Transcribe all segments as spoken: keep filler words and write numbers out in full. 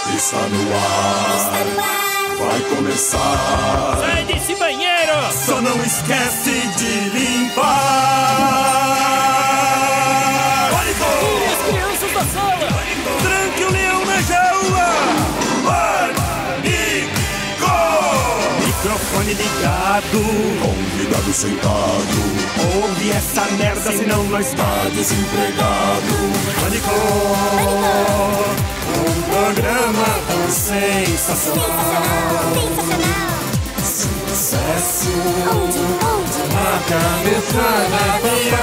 Está no ar, vai começar. Sai desse banheiro! Só não esquece de limpar. Pânico! Tire as crianças da sala! Pânico! Tranque o leão na jaula. Pânico! Microfone ligado, convidado sentado. Ouve essa merda, senão nós tá desempregado. Pânico! Pânico! Um programa tão sensacional. Sensacional, Sucesso! onde, onde? A cabeçada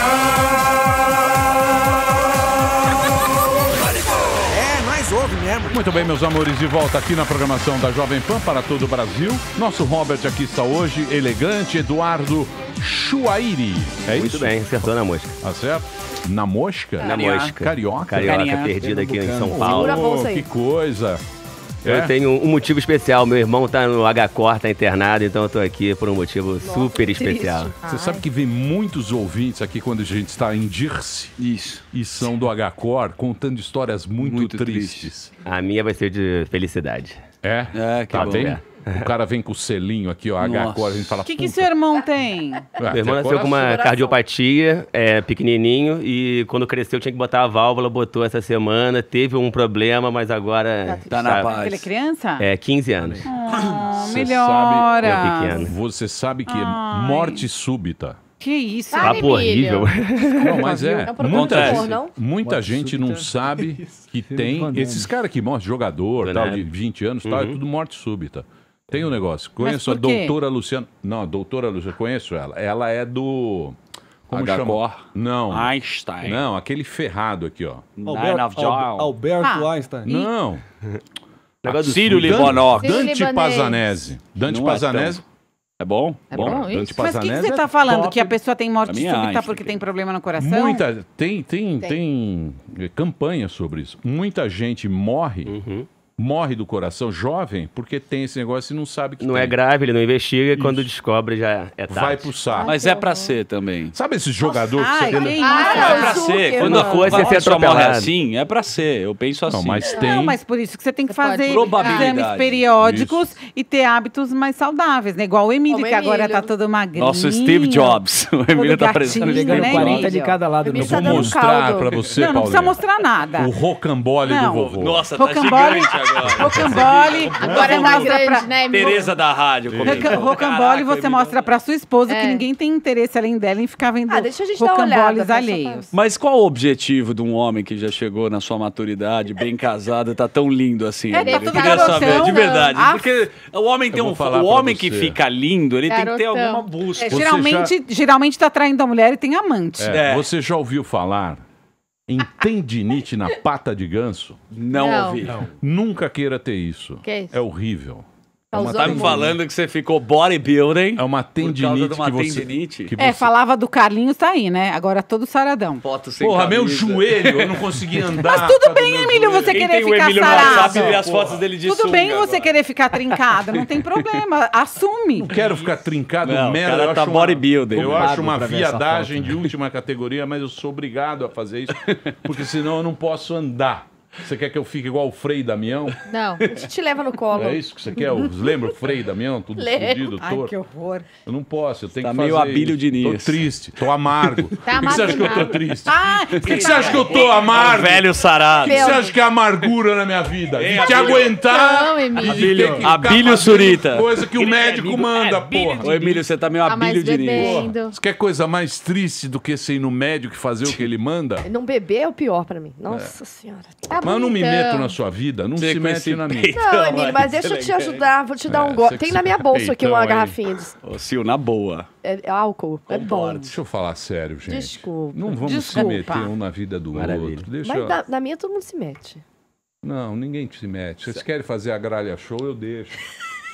É, nós ouve mesmo. Muito bem, meus amores, de volta aqui na programação da Jovem Pan para todo o Brasil. Nosso Robert aqui está hoje, elegante, Eduardo Chuairi. É Muito isso? bem, acertou na mosca. Tá certo? Na mosca? Na mosca. Carioca? Carioca, Carinha. perdida aqui em São Segura a Paulo. bolsa aí. Que coisa. Eu É? tenho um motivo especial. Meu irmão tá no H C O R, tá internado, então eu tô aqui por um motivo super que especial. triste. Você sabe que vem muitos ouvintes aqui quando a gente está em Dirce Isso. e são do H C O R contando histórias muito, Muito tristes. A minha vai ser de felicidade. É? É, que Tá bom. bem? É. O cara vem com o selinho aqui, ó, H C O R, a gente fala... O que, que "Puta, seu irmão tem? é, Meu irmão tem nasceu com uma coração. cardiopatia, é, pequenininho, e quando cresceu tinha que botar a válvula, botou essa semana, teve um problema, mas agora... Tá na tá- paz. Ele é criança? É, quinze anos. Oh, Você melhora. sabe, eu pequeno. Você sabe que é Ai. morte súbita. Que isso? Sabe, Papo horrível. Não, mas é. É um problema Muita de amor, gente, não? muita Morte gente não súbita. sabe que tem. pandêmico. Esses caras que morrem, jogador, Do tal, nada. de vinte anos, tal, é tudo morte súbita. Tem um negócio. Conheço a por quê? doutora Luciana. Não, a doutora Luciana, conheço ela. Ela é do. Como H C O chama? R. Não. Einstein. Não, aquele ferrado aqui, ó. Nine Alberto, of John. Al- Alberto Ah. Einstein. Não. Negócio do Círio sul. Libonoc. Círio Dante Libanês. Pazanese. Dante Não é Pazanese. É bom? É bom Dante isso? Mas o que, que Pazanese você é tá falando? top. Que a pessoa tem morte Pra mim é súbita Einstein. porque tem problema no coração? Muita, tem, tem, tem, Tem. eh, campanha sobre isso. Muita gente morre, Uhum. morre do coração jovem porque tem esse negócio e não sabe que Não tem. é grave, ele não investiga, e quando descobre já é tarde. Vai pro saco. Mas é pra ser também. Sabe esse jogador Ai, que que você... isso? Ah, É pra Zucker, ser. Quando mano. a fosse, ia ser pessoa morre atropelado. assim, é pra ser. Eu penso assim. Não, mas tem... Não, mas por isso que você tem que Você pode- fazer Probabilidade. exames periódicos e ter hábitos mais saudáveis, né? Igual o Emílio, Como que agora Emílio. tá todo magrinho. Nosso Steve Jobs. O Emílio tá gatinho, parecendo. né, Pegando quarenta Emílio? de cada lado. Emílio do tá Vou dando mostrar caldo. pra você, Não, não Paulinho. precisa mostrar nada. O rocambole Não. do vovô. Nossa, tá Rocambole, gigante agora. rocambole, Agora é você mais mostra grande, pra... né, Emílio? Tereza da rádio. Roca- comentou. Rocambole, Caraca, você Emílio. mostra pra sua esposa que É. ninguém tem interesse além dela em ficar vendo Ah, deixa a gente dar uma olhada, rocamboles tá? Só alheios. Mas qual o objetivo de um homem que já chegou na sua maturidade, bem casado, tá tão lindo assim? É, Emílio? tá Eu tudo queria garotão, saber, de né? verdade. Ah, Porque o homem tem eu um. vou falar O pra homem que você. fica lindo, ele tem que ter Garotão. alguma busca. É, Você geralmente, geralmente tá traindo a mulher e tem amante. É, É. Você já ouviu falar em tendinite na pata de ganso? Não, Não. ouvi. Nunca queira ter isso. Que isso? É horrível. É uma, Causou Tá me hormônio. falando que você ficou bodybuilding? é uma Por causa tendinite de uma que você... tendinite? que É, você- falava do Carlinhos, tá aí, né? Agora todo saradão. Foto sem Porra, meu camisa. joelho, eu não consegui andar. Mas tudo por causa bem, do meu Emílio, joelho. você Quem querer tem o ficar Emílio no sarado. WhatsApp vê as Porra. fotos dele de Tudo bem sunga você agora. querer ficar trincado, não tem problema. Assume. Não quero ficar trincado, Não, o merda. cara eu tá acho uma- bodybuilding. Eu Pago acho uma pra ver essa viadagem foto. de última categoria, mas eu sou obrigado a fazer isso, porque senão eu não posso andar. Você quer que eu fique igual o Frei e Damião? Não, a gente te leva no colo. É isso que você quer? Os- Lembra o Frei e Damião? Tudo Lembro. fudido, Ai, torto. que horror. Eu não posso, eu tenho Tá que meio fazer Abílio isso. Diniz. Tô triste, tô amargo. Por que que você acha que eu tô amargo. triste? Ah, Por que que você acha que eu tô amargo? Velho sarado. O que você acha que é amargura na minha vida? De te Abílio. aguentar Não, Emílio. e de Abílio. ter que ficar Abílio fazendo Surita. coisa que o médico manda, porra. Ô, Emílio, você tá meio Tá mais Abílio Diniz. bebendo. Você quer coisa mais triste do que ser ir no médico e fazer o que ele manda? Não beber é o pior pra mim. Nossa senhora. Tá Mas eu não me bonitão. meto na sua vida, não Você se com mete esse na minha. peito. Não, Emílio, mas Vai, deixa eu te elegante. ajudar. Vou te dar É, um você gole. que Tem se- na minha bolsa aqui peitão uma aí. garrafinha de Ô, Sil, na boa. é, é álcool. É bom. Deixa eu falar sério, gente. Desculpa. Não vamos Desculpa. se meter um na vida do Maravilha. outro. Deixa Mas eu... na, na minha todo mundo se mete. Não, ninguém se mete. Vocês querem fazer a gralha show, eu deixo.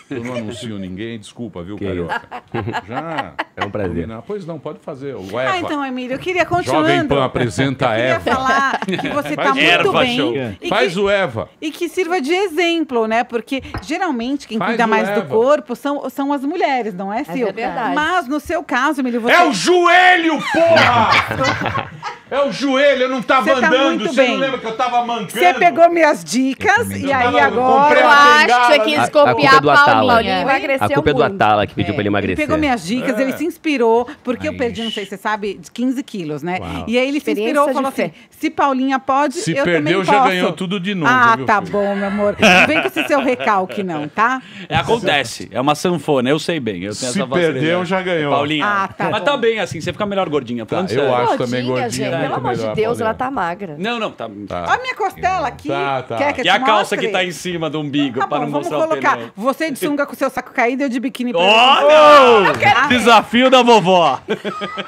Eu não anuncio ninguém, desculpa, viu, Carioca? Já. É um prazer. Não, pois não, pode fazer. O Eva. Ah, então, Emílio, eu queria continuando. Jovem Pan apresenta a Eu Eva. queria falar que você tá Faz muito erva, bem. show. E Faz que, o Eva. E que sirva de exemplo, né? Porque geralmente quem Faz cuida o mais Eva. do corpo são, são as mulheres, não é, Sil? verdade. Mas no seu caso, Emílio, você... É o joelho, porra! É o joelho, eu não tava Você tá andando. muito Você bem. não lembra que eu tava mancando? Você pegou minhas dicas e aí tava- agora... comprei Eu uma acho que bengala, você né? quis A- a copiar culpa é do a Atala. Paulinha. Oi? Emagreceu A culpa é do muito. Atala que pediu pra ele Ele emagrecer. pegou minhas dicas, É. ele se inspirou, porque eu Ai, perdi, não sei se você sabe, de quinze quilos, né? Uau. E aí ele se Experiência inspirou e de falou fé. assim, se Paulinha pode, Se eu também perdeu, posso. já ganhou tudo de novo, Ah, viu, tá filho? bom, meu amor. Não vem com esse seu recalque, não, tá? É, acontece. É uma sanfona, eu sei bem. Eu tenho Se essa facilidade. perdeu, já ganhou. Paulinha. Ah, tá Mas bom. tá bem assim, você fica melhor gordinha. Tá, Falando eu sério. acho também Tadinha, gordinha. gente, muito pelo amor de melhor, Deus, ela Paulinha. tá magra. Não, não, tá. Tá. Olha a minha costela aqui. Tá, tá. Quer que eu E a te calça mostre? que tá em cima do umbigo, Tá para bom, não vamos mostrar colocar. o pneu. Você de sunga com seu saco caído e eu de biquíni pra Olha! Desafio da vovó. Eu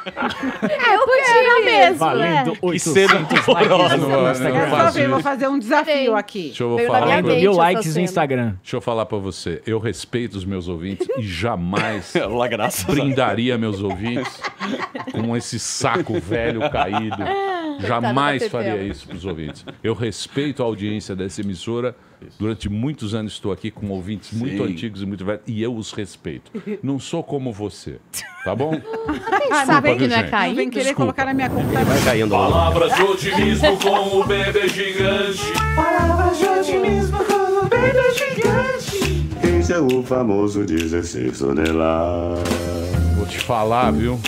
quero mesmo, Valendo Que cena oitocentos Não, likes não, no não Instagram. Quero só faço ver, vou isso. fazer um desafio aqui. Deixa eu Veio na falar minha pra mente. Mil essa likes no cena. Instagram. Deixa eu falar pra você. Eu respeito os meus ouvintes e jamais Lá, graças a Deus. brindaria meus ouvintes com esse saco velho caído. Jamais da faria Teteu. isso pros ouvintes. Eu respeito a audiência dessa emissora. Durante muitos anos estou aqui com ouvintes muito Sim. antigos e muito velhos e eu os respeito. Não sou como você, tá bom? Sabe viu, que não é gente? Não vem caído? querer Desculpa. colocar na minha conta. Vai caindo lá. Palavras de otimismo com o bebê gigante. Palavras de otimismo com o bebê gigante. Esse é o famoso dezesseis toneladas. Vou te falar, viu?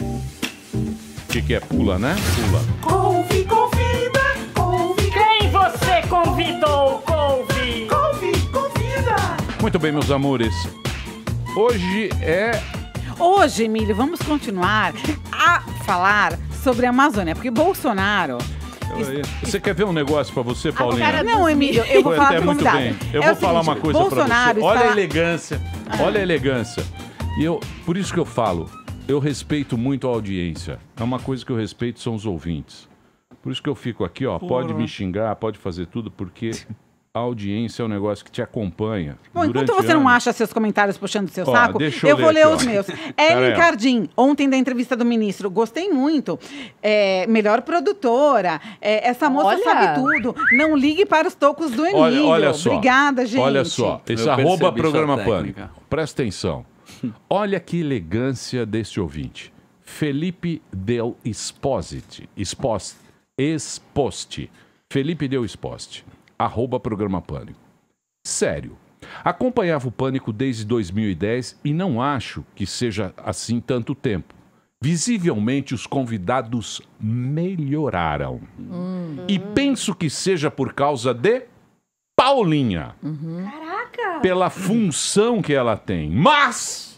O que, que é pula, né? Pula. Couve, convida, couve, Quem você convidou, Couve? couve, convida. Muito bem, meus amores. Hoje é Hoje, Emílio, vamos continuar a falar sobre a Amazônia, porque Bolsonaro... Você quer ver um negócio pra você, Paulinha? cara Não, Emílio, eu vou Foi falar até pro muito convidado. bem. Eu É vou o falar seguinte, uma coisa pra Bolsonaro você. Olha está- a elegância. Olha a elegância. E eu, por isso que eu falo, eu respeito muito a audiência. É uma coisa que eu respeito, são os ouvintes. Por isso que eu fico aqui, ó. Pode me xingar, pode fazer tudo, porque a audiência é um negócio que te acompanha. Bom, enquanto durante você não anos. acha seus comentários puxando o seu Ó, saco, deixa eu eu vou ler ler aqui, os ó. meus. Pera Ellen aí, ó. Cardim, ontem da entrevista do ministro, gostei muito. É, melhor produtora, é, essa moça Olha. sabe tudo. Não ligue para os tocos do Emílio. Olha, olha só. Obrigada, gente. Olha só, esse Eu arroba percebi programa sua Pânico. técnica. Presta atenção. Olha que elegância desse ouvinte. Felipe Del Esposite. Expost. Exposte. Felipe Del Exposte. Arroba programa Pânico. Sério. Acompanhava o Pânico desde dois mil e dez e não acho que seja assim tanto tempo. Visivelmente os convidados melhoraram. E penso que seja por causa de Paulinha. Caraca! Pela função que ela tem. Mas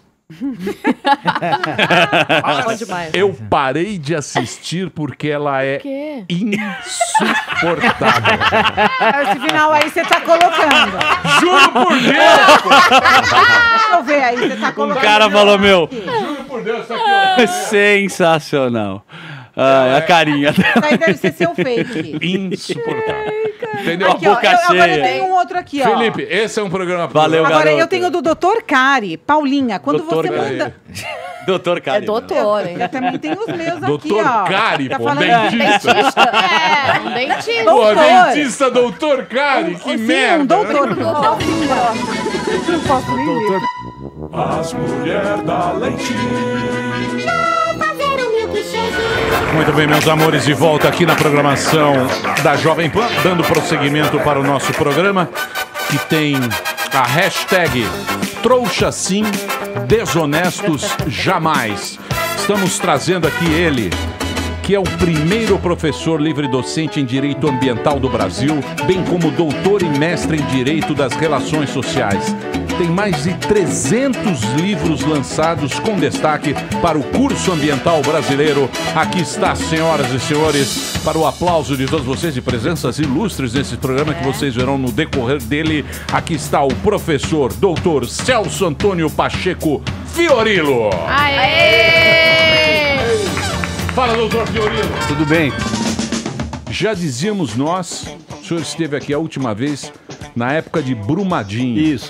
Bom demais. eu parei de assistir porque ela é quê? insuportável. Esse final aí você tá colocando. Juro por Deus! Deixa eu ver aí, você tá O colocando. cara falou, meu, Juro por Deus, tá aqui, sensacional. Ah, a carinha. Isso aí deve ser seu fake. ó. Insuportável. Entendeu? Aqui, ó, boca eu, agora eu cheia. tenho um outro aqui, ó. Felipe, esse é um programa... Valeu, Agora garoto. eu tenho do doutor Cari. Paulinha, quando Doutor você Cari. manda... Doutor É Cari. doutor, hein? Eu também tenho os meus aqui, Doutor ó. Cari, Tá pô, falando- dentista. É, um dentista. Pô, Doutor. dentista, doutor Cari, que Sim, merda. um doutor. Não posso nem ver. As mulheres da leitinho. Fazer um milkshake. Muito bem, meus amores, de volta aqui na programação da Jovem Pan, dando prosseguimento para o nosso programa, que tem a hashtag Trouxa Sim, Desonestos Jamais. Estamos trazendo aqui ele, que é o primeiro professor livre-docente em Direito Ambiental do Brasil, bem como doutor e mestre em Direito das Relações Sociais. Tem mais de trezentos livros lançados com destaque para o curso ambiental brasileiro. Aqui está, senhoras e senhores, para o aplauso de todos vocês e presenças ilustres nesse programa que vocês verão no decorrer dele. Aqui está o professor doutor Celso Antônio Pacheco Fiorilo. Aê! Fala, doutor Fiorilo. Tudo bem? Já dizíamos nós, o senhor esteve aqui a última vez na época de Brumadinho. Isso.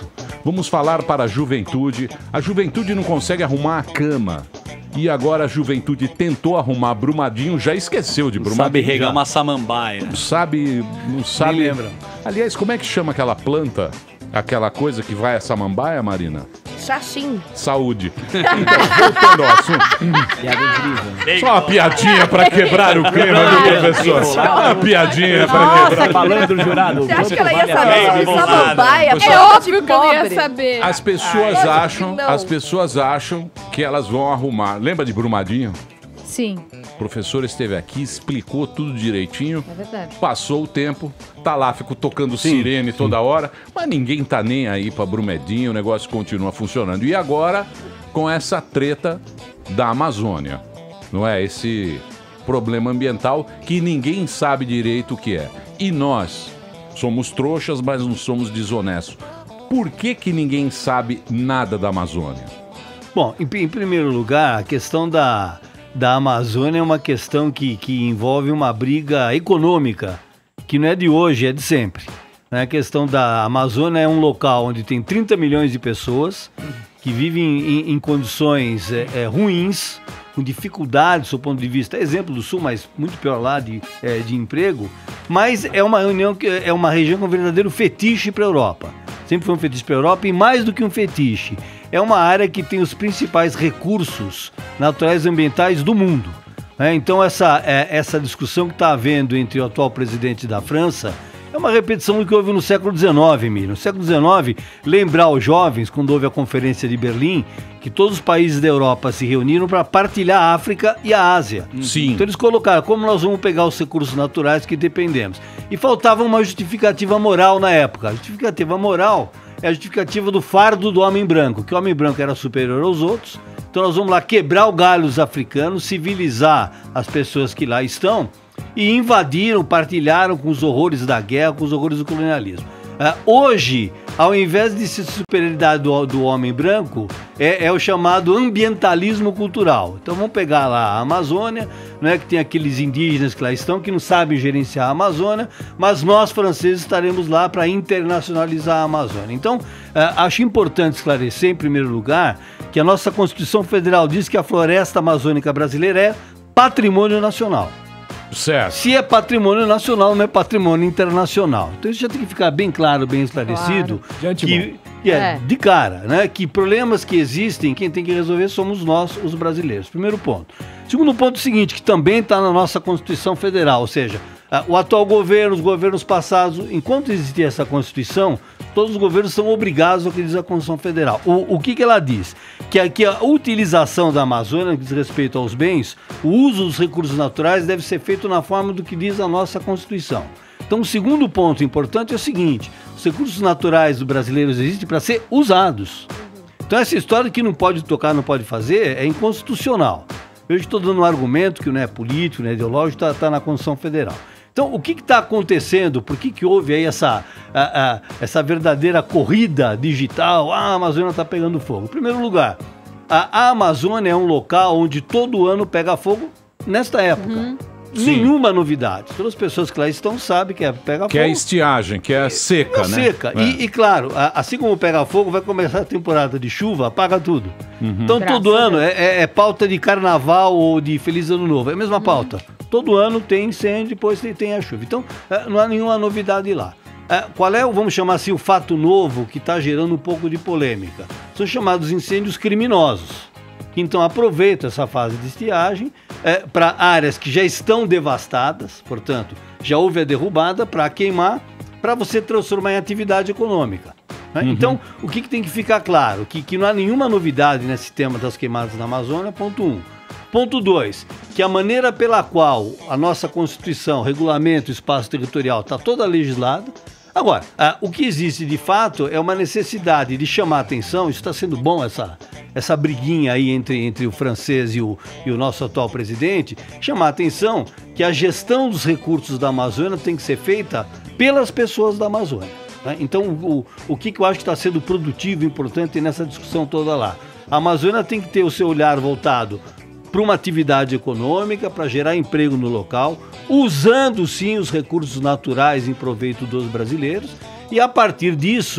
Vamos falar para a juventude. A juventude não consegue arrumar a cama. E agora a juventude tentou arrumar Brumadinho, já esqueceu de Brumadinho. Sabe regar já. uma samambaia. Não sabe, não sabe. Nem lembra. Aliás, como é que chama aquela planta? Aquela coisa que vai a samambaia, Marina? Xaxim. Saúde. Então, voltando ao assunto. Piada incrível. Só uma piadinha pra quebrar o clima, viu, professor? Só uma piadinha pra Nossa, quebrar. Falando do jurado. Você acha que ela ia vale a saber pena? sobre samambaia? Você- É Óbvio que eu ia pobre. saber. As pessoas Ai, acham, não. as pessoas acham que elas vão arrumar. Lembra de Brumadinho? Sim, O professor esteve aqui, explicou tudo direitinho. é verdade. Passou o tempo, tá lá, ficou tocando sirene toda hora, mas ninguém tá nem aí pra Brumadinho, o negócio continua funcionando. E agora, com essa treta da Amazônia, não é? Esse problema ambiental que ninguém sabe direito o que é. E nós somos trouxas, mas não somos desonestos. Por que que ninguém sabe nada da Amazônia? Bom, em, em primeiro lugar, a questão da, da Amazônia é uma questão que, que envolve uma briga econômica, que não é de hoje, é de sempre. Né? A questão da Amazônia é um local onde tem trinta milhões de pessoas que vivem em, em condições é, é, ruins, com dificuldades do ponto de vista, exemplo do Sul, mas muito pior lá de, é, de emprego, mas é uma, reunião que, é uma região com um verdadeiro fetiche para a Europa. Sempre foi um fetiche para a Europa e mais do que um fetiche, é uma área que tem os principais recursos naturais e ambientais do mundo. Né? Então essa, é, essa discussão que está havendo entre o atual presidente da França é uma repetição do que houve no século dezenove, Emílio. No século dezenove, lembrar aos jovens, quando houve a Conferência de Berlim, que todos os países da Europa se reuniram para partilhar a África e a Ásia. Sim. Então eles colocaram como nós vamos pegar os recursos naturais que dependemos. E faltava uma justificativa moral na época. A justificativa moral é a justificativa do fardo do homem branco, que o homem branco era superior aos outros. Então nós vamos lá quebrar o galho dos africanos, civilizar as pessoas que lá estão, e invadiram, partilharam com os horrores da guerra, com os horrores do colonialismo. Uh, hoje, ao invés de ser superioridade do, do homem branco, é, é o chamado ambientalismo cultural. Então vamos pegar lá a Amazônia, né, que tem aqueles indígenas que lá estão, que não sabem gerenciar a Amazônia, mas nós, franceses, estaremos lá para internacionalizar a Amazônia. Então, uh, acho importante esclarecer, em primeiro lugar, que a nossa Constituição Federal diz que a floresta amazônica brasileira é patrimônio nacional. Certo. Se é patrimônio nacional, não é patrimônio internacional. Então isso já tem que ficar bem claro, bem esclarecido. Claro. De antemão. Que, é, é. De cara, né? Que problemas que existem, quem tem que resolver somos nós, os brasileiros. Primeiro ponto. Segundo ponto é o seguinte, que também está na nossa Constituição Federal, ou seja, o atual governo, os governos passados, enquanto existir essa Constituição, todos os governos são obrigados ao que diz a Constituição Federal. O, o que, que ela diz? Que a, que a utilização da Amazônia, no que diz respeito aos bens, o uso dos recursos naturais deve ser feito na forma do que diz a nossa Constituição. Então, o segundo ponto importante é o seguinte, os recursos naturais dos brasileiros existem para ser usados. Então, essa história que não pode tocar, não pode fazer, é inconstitucional. Eu estou dando um argumento que não é político, não é ideológico, está tá na Constituição Federal. Então, o que está acontecendo? Por que, que houve aí essa, a, a, essa verdadeira corrida digital? Ah, a Amazônia está pegando fogo. Em primeiro lugar, a, a Amazônia é um local onde todo ano pega fogo nesta época. Uhum. Nenhuma novidade. Todas as pessoas que lá estão sabem que é pega que fogo. Que é estiagem, que é seca, é né? Seca. É. E, e claro, a, assim como pega fogo, vai começar a temporada de chuva, apaga tudo. Uhum. Então, Graças todo ano é, é, é pauta de carnaval ou de Feliz Ano Novo. É a mesma pauta. Todo ano tem incêndio, depois tem, tem a chuva. Então, é, não há nenhuma novidade lá. É, qual é, o, vamos chamar assim, o fato novo que está gerando um pouco de polêmica? São chamados incêndios criminosos. Que então aproveitam essa fase de estiagem é, para áreas que já estão devastadas, portanto, já houve a derrubada, para queimar, para você transformar em atividade econômica. Né? Uhum. Então, o que, que tem que ficar claro? Que, que não há nenhuma novidade nesse tema das queimadas na Amazônia, ponto um. Ponto dois, que a maneira pela qual a nossa Constituição, regulamento, espaço territorial está toda legislada. Agora, ah, o que existe de fato é uma necessidade de chamar a atenção, isso está sendo bom, essa, essa briguinha aí entre, entre o francês e o, e o nosso atual presidente, chamar a atenção que a gestão dos recursos da Amazônia tem que ser feita pelas pessoas da Amazônia. Né? Então, o, o que, que eu acho que está sendo produtivo e importante nessa discussão toda lá? A Amazônia tem que ter o seu olhar voltado para uma atividade econômica, para gerar emprego no local, usando sim os recursos naturais em proveito dos brasileiros e a partir disso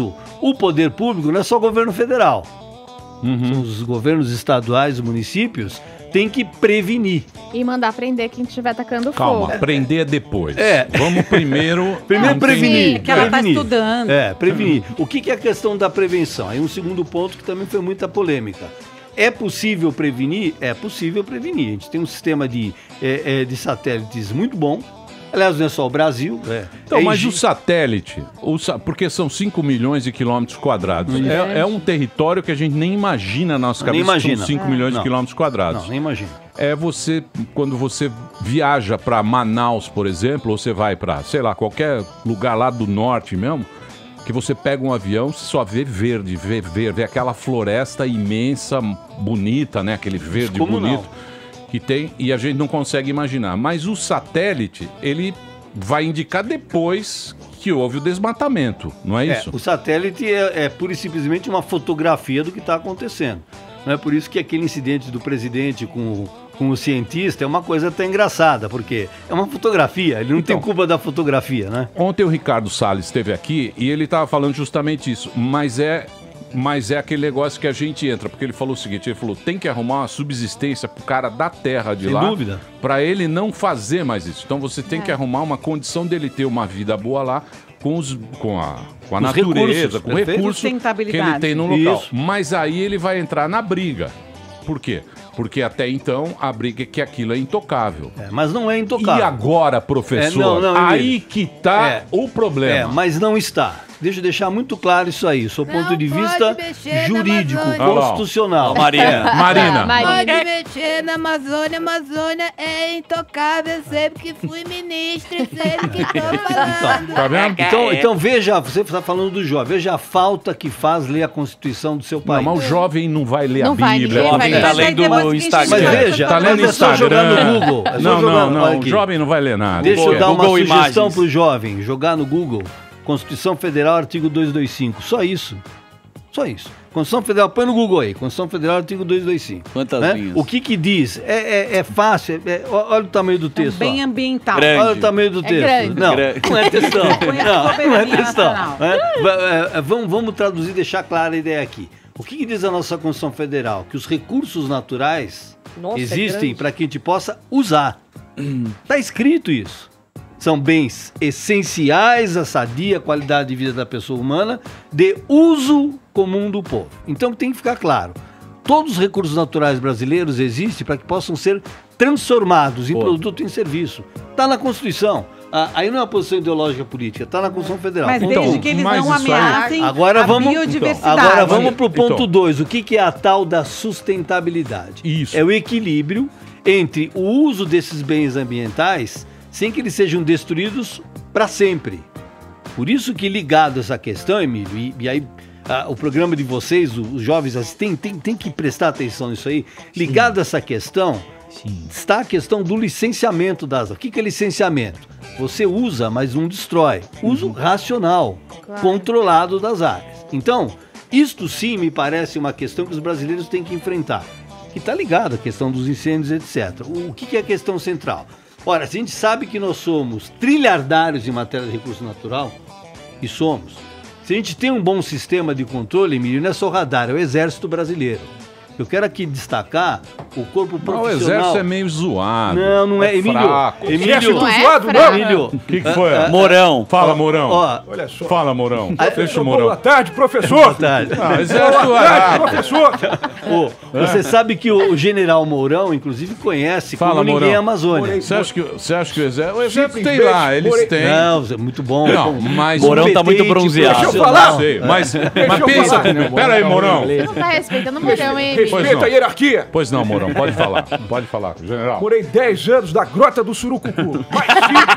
O poder público não é só o governo federal. Uhum. Os governos estaduais, os municípios, têm que prevenir. E mandar prender quem estiver atacando Calma, fogo. prender depois. É. Vamos primeiro... Primeiro Não, prevenir. sim, que ela tá prevenir. estudando. É, prevenir. O que, que é a questão da prevenção? Aí um segundo ponto que também foi muita polêmica. É possível prevenir? É possível prevenir. A gente tem um sistema de, é, é, de satélites muito bom. Aliás, não é só o Brasil. É. Então, é mas igi- o satélite, o sa- porque são cinco milhões de quilômetros quadrados, é, é um território que a gente nem imagina na nossa Nem cabeça, imagina. são cinco É. milhões Não. de quilômetros quadrados. Não, nem imagina. É você, quando você viaja para Manaus, por exemplo, ou você vai para, sei lá, qualquer lugar lá do norte mesmo, que você pega um avião, você só vê verde, vê verde, vê aquela floresta imensa, bonita, né? Aquele verde Como bonito não? que tem, e a gente não consegue imaginar. Mas o satélite, ele vai indicar depois que houve o desmatamento, não é É, isso? o satélite é, é pura e simplesmente uma fotografia do que está acontecendo. Não é por isso que aquele incidente do presidente com, o- com o cientista é uma coisa até engraçada, porque é uma fotografia, ele não tem culpa da fotografia, né? Ontem o Ricardo Salles esteve aqui e ele estava falando justamente isso, mas é, mas é aquele negócio que a gente entra, porque ele falou o seguinte, ele falou, tem que arrumar uma subsistência pro cara da terra de Sem lá, dúvida. para ele não fazer mais isso. Então você tem que arrumar uma condição dele ter uma vida boa lá, com, os, com a, com a Os natureza, recursos, com o perfeito. recurso que ele Sustentabilidade. tem no local. Isso. Mas aí ele vai entrar na briga. Por quê? Porque até então a briga é que aquilo é intocável. É, mas não é intocável. E agora, professor? É, não, não, aí Emílio. que tá É. o problema. É, mas não está. Deixa eu deixar muito claro isso aí, do ponto de vista jurídico, Olha lá, ó. constitucional. Ó, Marina. Marina. Marina. mexer na Amazônia, Amazônia é intocável, sempre que fui ministra, sempre que tô falando. Tá vendo? Então, então veja, você está falando do jovem, veja a falta que faz ler a Constituição do seu Não, país. mas o jovem não vai ler Não a vai, Bíblia. ninguém vai Jovem ler. tá Mas aí lendo depois no que Instagram. Mas enche- veja, Tá lendo mas é só Instagram. jogar no Google. É só Não, jogar não, no- não. olha O aqui. jovem não vai ler nada. Deixa eu Google- dar uma Google sugestão Imagens. para o jovem, jogar no Google, Constituição Federal, artigo duzentos e vinte e cinco, só isso. Só isso. Constituição Federal, põe no Google aí, Constituição Federal, artigo duzentos e vinte e cinco. Quantas né? linhas? O que que diz? É, é, é fácil, é- é- olha o tamanho do texto. Bem ó. ambiental. Grande. Olha o tamanho do texto. grande. Não, Grande. não é textão. Põe a não, não é soberania textão. nacional. né? Va- é, é, Vamos, vamos traduzir e deixar clara a ideia aqui. O que, que diz a nossa Constituição Federal? Que os recursos naturais Nossa, é existem grande. para que a gente possa usar. Está escrito isso. São bens essenciais à sadia qualidade de vida da pessoa humana, de uso comum do povo. Então tem que ficar claro. Todos os recursos naturais brasileiros existem para que possam ser transformados em Pô. produto e em serviço. Está na Constituição. Ah, aí não é uma posição ideológica política, está na Constituição Federal. Mas Então, desde que eles mas não isso aí- ameacem Agora a vamos, biodiversidade. agora vamos para o ponto Então. dois. O que, que é a tal da sustentabilidade? Isso. É o equilíbrio entre o uso desses bens ambientais sem que eles sejam destruídos para sempre. Por isso que ligado a essa questão, Emílio, e, e aí ah, o programa de vocês, os, os jovens, assim, tem, tem, tem que prestar atenção nisso aí. Ligado a essa questão, está a questão do licenciamento das... O que, que é licenciamento? Você usa, mas não destrói. Uso racional, Claro. controlado das áreas. Então, isto sim me parece uma questão que os brasileiros têm que enfrentar. Que está ligado à questão dos incêndios, etcétera. O que, que é a questão central? Ora, se a gente sabe que nós somos trilhardários em matéria de recurso natural, e somos. Se a gente tem um bom sistema de controle, Emílio, não é só radar, é o Exército Brasileiro. Eu quero aqui destacar o corpo Mas o profissional. exército é meio zoado. Não, não é, Emílio. fraco. Emílio, Exército Não é zoado, fraco. não. Emílio. O que, que foi? Ah, ah, Morão. Fala, Mourão. Ó, Olha só. Fala, Mourão. Deixa o Boa Mourão. tarde, professor. boa tarde. Ah, exército Boa tarde, arado. professor. Ô, você sabe que o general Mourão, inclusive, conhece Fala, como ninguém Mourão. a Amazônia. Morei. Você acha que, você acha que o exército... O exército tem Simplesmente lá, eles morei- têm... Não, é muito bom. Não, mas... Mourão tá muito Competente, bronzeado. Deixa eu profissional. falar. Sei, mas, mas eu pensa falar. comigo. Pera aí, Mourão. Você não tá respeitando o Mourão, hein, Emílio? Pois Respeita não. a hierarquia. Pois não, Mourão, pode falar. Pode falar, general. Morei dez anos na Grota do Surucucu. Mais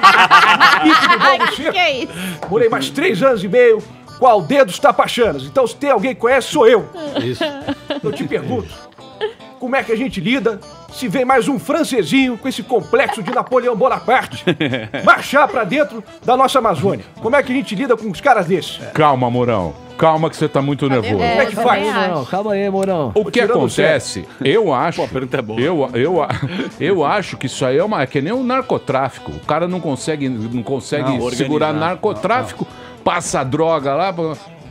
cinco do Ai, Baldo que Seco. que é isso? Morei mais três anos e meio com Aldedos Tapachanas. Então, se tem alguém que conhece, sou eu. Isso. Eu te pergunto, como é que a gente lida se vem mais um francesinho com esse complexo de Napoleão Bonaparte marchar pra dentro da nossa Amazônia? Como é que a gente lida com uns caras desses? Calma, Mourão. Calma que você tá muito nervoso. É, Como é que eu faz? também acho. Calma aí, Mourão. O que tirando acontece, eu acho... Pô, a pergunta é boa. Eu, eu, eu acho que isso aí é, uma, é que nem o narcotráfico. O cara não consegue, não consegue Não, segurar organizar. narcotráfico, passa droga lá...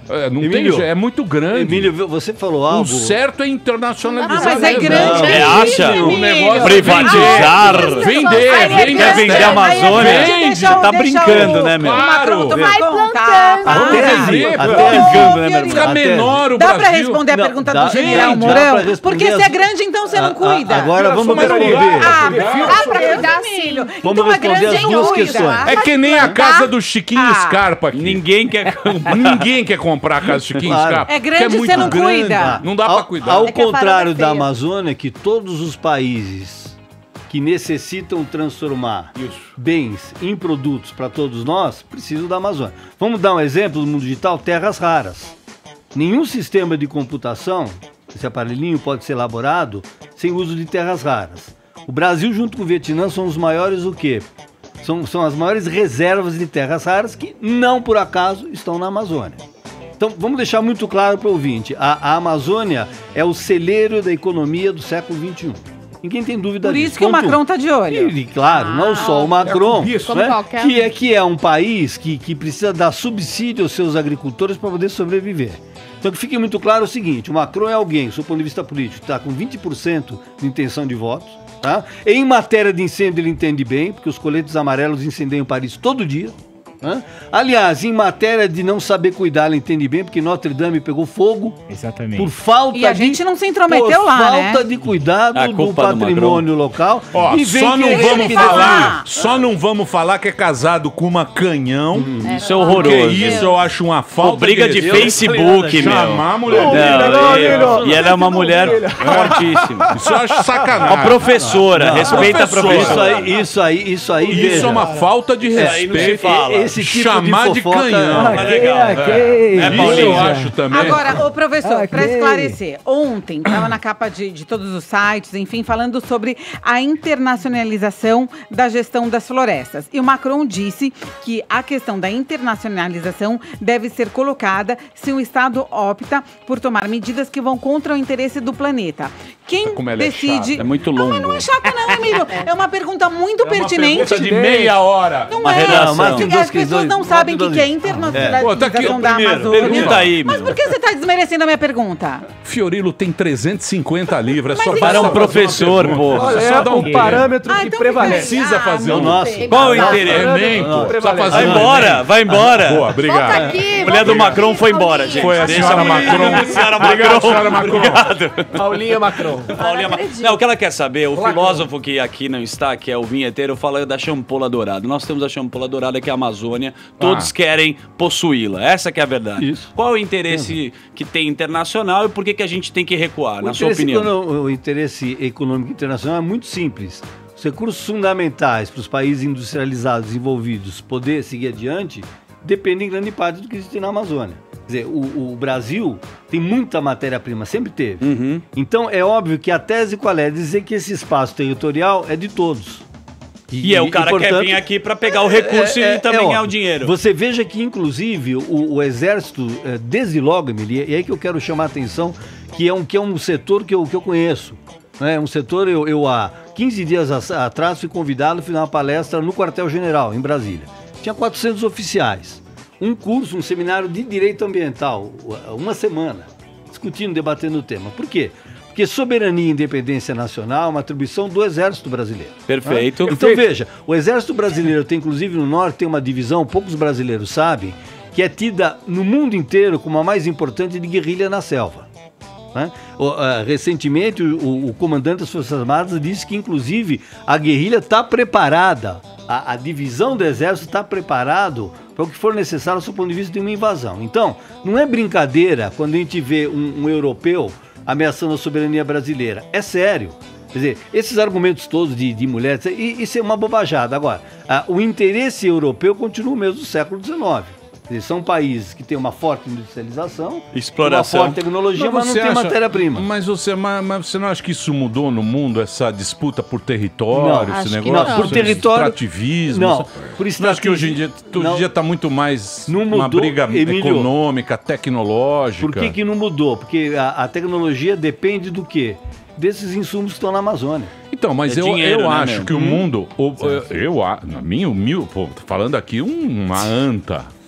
É, não Emílio, tem, é muito grande. Emílio, você falou algo... O certo é internacionalizar. Ah, mas é grande. Não, é é, acha? O negócio Privatizar. é vender, vender, Aí é vender. Quer vender a Amazônia? Vende, Deixa o- tá deixa brincando, o- né, meu? o Macron Claro. vai plantando. plantar. Até Vamos aí, ver, até pô. aí. brincando, né, meu irmão? Fica Até- menor o Dá Brasil. pra responder a Não, pergunta dá- do general dá pra Mourão? responder Porque as- se é grande, então você A- não a- cuida. Agora vamos Mas não responder. Ah, dá. dá pra cuidar sim. Vamos Então é responder grande as e duas cuida. questões. É que nem a casa do Chiquinho Ah. Scarpa aqui. Ninguém quer comprar. Ninguém quer comprar a casa do Chiquinho Claro. Scarpa. É grande, porque você não grande. cuida. Não dá ao, pra cuidar. Ao É que a contrário parada é da feia. Amazônia, que todos os países que necessitam transformar bens em produtos para todos nós, precisam da Amazônia. Vamos dar um exemplo do mundo digital, terras raras. Nenhum sistema de computação, esse aparelhinho pode ser elaborado sem uso de terras raras. O Brasil, junto com o Vietnã, são os maiores o quê? São, são as maiores reservas de terras raras que, não por acaso, estão na Amazônia. Então, vamos deixar muito claro para o ouvinte. A, a Amazônia é o celeiro da economia do século vinte e um. Ninguém tem dúvida Por disso. isso que o Ponto um. Macron tá de olho. E, e, claro, não só o Macron, É isso, Como né, qualquer que, um. é, que é um país que, que precisa dar subsídio aos seus agricultores para poder sobreviver. Então que fique muito claro o seguinte, o Macron é alguém, do ponto de vista político, está com vinte por cento de intenção de votos. Tá? Em matéria de incêndio ele entende bem, porque os coletes amarelos incendeiam Paris todo dia. Né? Aliás, em matéria de não saber cuidar, ele entende bem, porque Notre Dame pegou fogo. Exatamente. Por falta E a de, gente não se intrometeu por lá, falta né? de cuidado A do culpa do patrimônio local. Ó, E vem só não querer vamos que falar, defenda. só não vamos falar que é casado com uma canhão. Isso é horroroso. Porque isso eu acho uma falta Pô, briga de respeito. Facebook, meu. Chamar a mulher Não, dele. e- e ela é uma mulher fortíssima. Isso eu acho sacanagem. Uma professora, Não, respeita a professora. Isso professora. aí, isso aí, isso aí, Isso veja. é uma falta de É, aí não se respeito. fala. Esse tipo Chamar de de fofoca canhão. É legal. É, É, isso Paulinho? eu acho também. Agora, ô professor, para esclarecer, ontem estava na capa de, de todos os sites, enfim, falando sobre a internacionalização da gestão das florestas. E o Macron disse que a questão da internacionalização deve ser colocada se o Estado opta por tomar medidas que vão contra o interesse do planeta. Quem Como ela é decide... chata. É muito Não, longo. mas não é chata não, Emílio. É uma pergunta muito É uma pertinente. pergunta de meia hora. Não Uma é, redação. porque Tem dois as pessoas questões, não sabem o que, dois. que é internacionalização Pô, tá aqui, da primeiro, Amazônia. pergunta aí, Mas meu. por que você está desmerecendo a minha pergunta? Fiorilo tem trezentos e cinquenta livros. É só Mas Para só um fazer professor, uma pô. pergunta. Olha, Só é dá um um parâmetro Ah, que então prevalece. Precisa fazer Não, um. nossa. Qual o Nossa, interesse? Enem, pô. Precisa prevalece. fazer Vai um embora, Enem. vai embora. Boa, obrigado. Volta aqui, A mulher do volta Macron aqui, foi embora, Paulinho. gente. Foi a Deixa senhora a mulher- Macron. Senhora Obrigado, Macron. senhora Macron. Obrigado. Paulinha Macron. Paulinha Ma- acredito. Não, o que ela quer saber, o Olá, filósofo que aqui não está, que é o vinheteiro, fala da champola dourada. Nós temos a champola dourada, que é a Amazônia, todos Ah. querem possuí-la. Essa que é a verdade. Isso. Qual é o interesse que tem internacional e por que, que a gente tem que recuar, O na sua interesse opinião? econo- o interesse econômico internacional é muito simples. Os recursos fundamentais para os países industrializados desenvolvidos poder seguir adiante dependem em grande parte do que existe na Amazônia. Quer dizer, o, o Brasil tem muita matéria-prima, sempre teve. Uhum. Então é óbvio que a tese qual é? Dizer que esse espaço territorial é de todos. E, é o cara que quer vir aqui para pegar o recurso é- e também é ganhar o óbvio. dinheiro. Você veja que, inclusive, o, o Exército, eh, desde logo, Emília, e é aí que eu quero chamar a atenção, que é um, que é um setor que eu, que eu conheço. É um setor, eu, eu há quinze dias a- atrás fui convidado a fazer uma palestra no quartel-general, em Brasília. Tinha quatrocentos oficiais. Um curso, um seminário de direito ambiental, uma semana, discutindo, debatendo o tema. Por quê? Porque soberania e independência nacional é uma atribuição do Exército Brasileiro. Perfeito. Então Perfeito. veja, o Exército Brasileiro tem, inclusive no Norte, tem uma divisão, poucos brasileiros sabem, que é tida no mundo inteiro como a mais importante de guerrilha na selva. Né? O, ah, recentemente, o, o comandante das Forças Armadas disse que, inclusive, a guerrilha está preparada, a, a divisão do Exército está preparado para o que for necessário do ponto de vista de uma invasão. Então, não é brincadeira quando a gente vê um, um europeu ameaçando a soberania brasileira. É sério. Quer dizer, esses argumentos todos de, de mulheres, e- isso é uma bobajada. Agora, ah, o interesse europeu continua o mesmo do século dezenove. Quer dizer, são países que têm uma forte industrialização, Exploração. uma forte tecnologia, mas, não você tem acha- matéria-prima. Mas você, mas, mas você não acha que isso mudou no mundo, essa disputa por território, Não, esse acho que negócio? não. Por esse território- extrativismo? Não, Você- por Você não acha que hoje em dia, hoje em não. dia está muito mais Não uma mudou, briga Emílio. econômica, tecnológica? Por que, que não mudou? Porque a, a tecnologia depende do quê? Desses insumos que estão na Amazônia. Então, mas É eu, dinheiro, eu né, acho meu? que o Hum. mundo, o- eu, eu, a- na minha humilde, pô, tô falando aqui um- uma anta,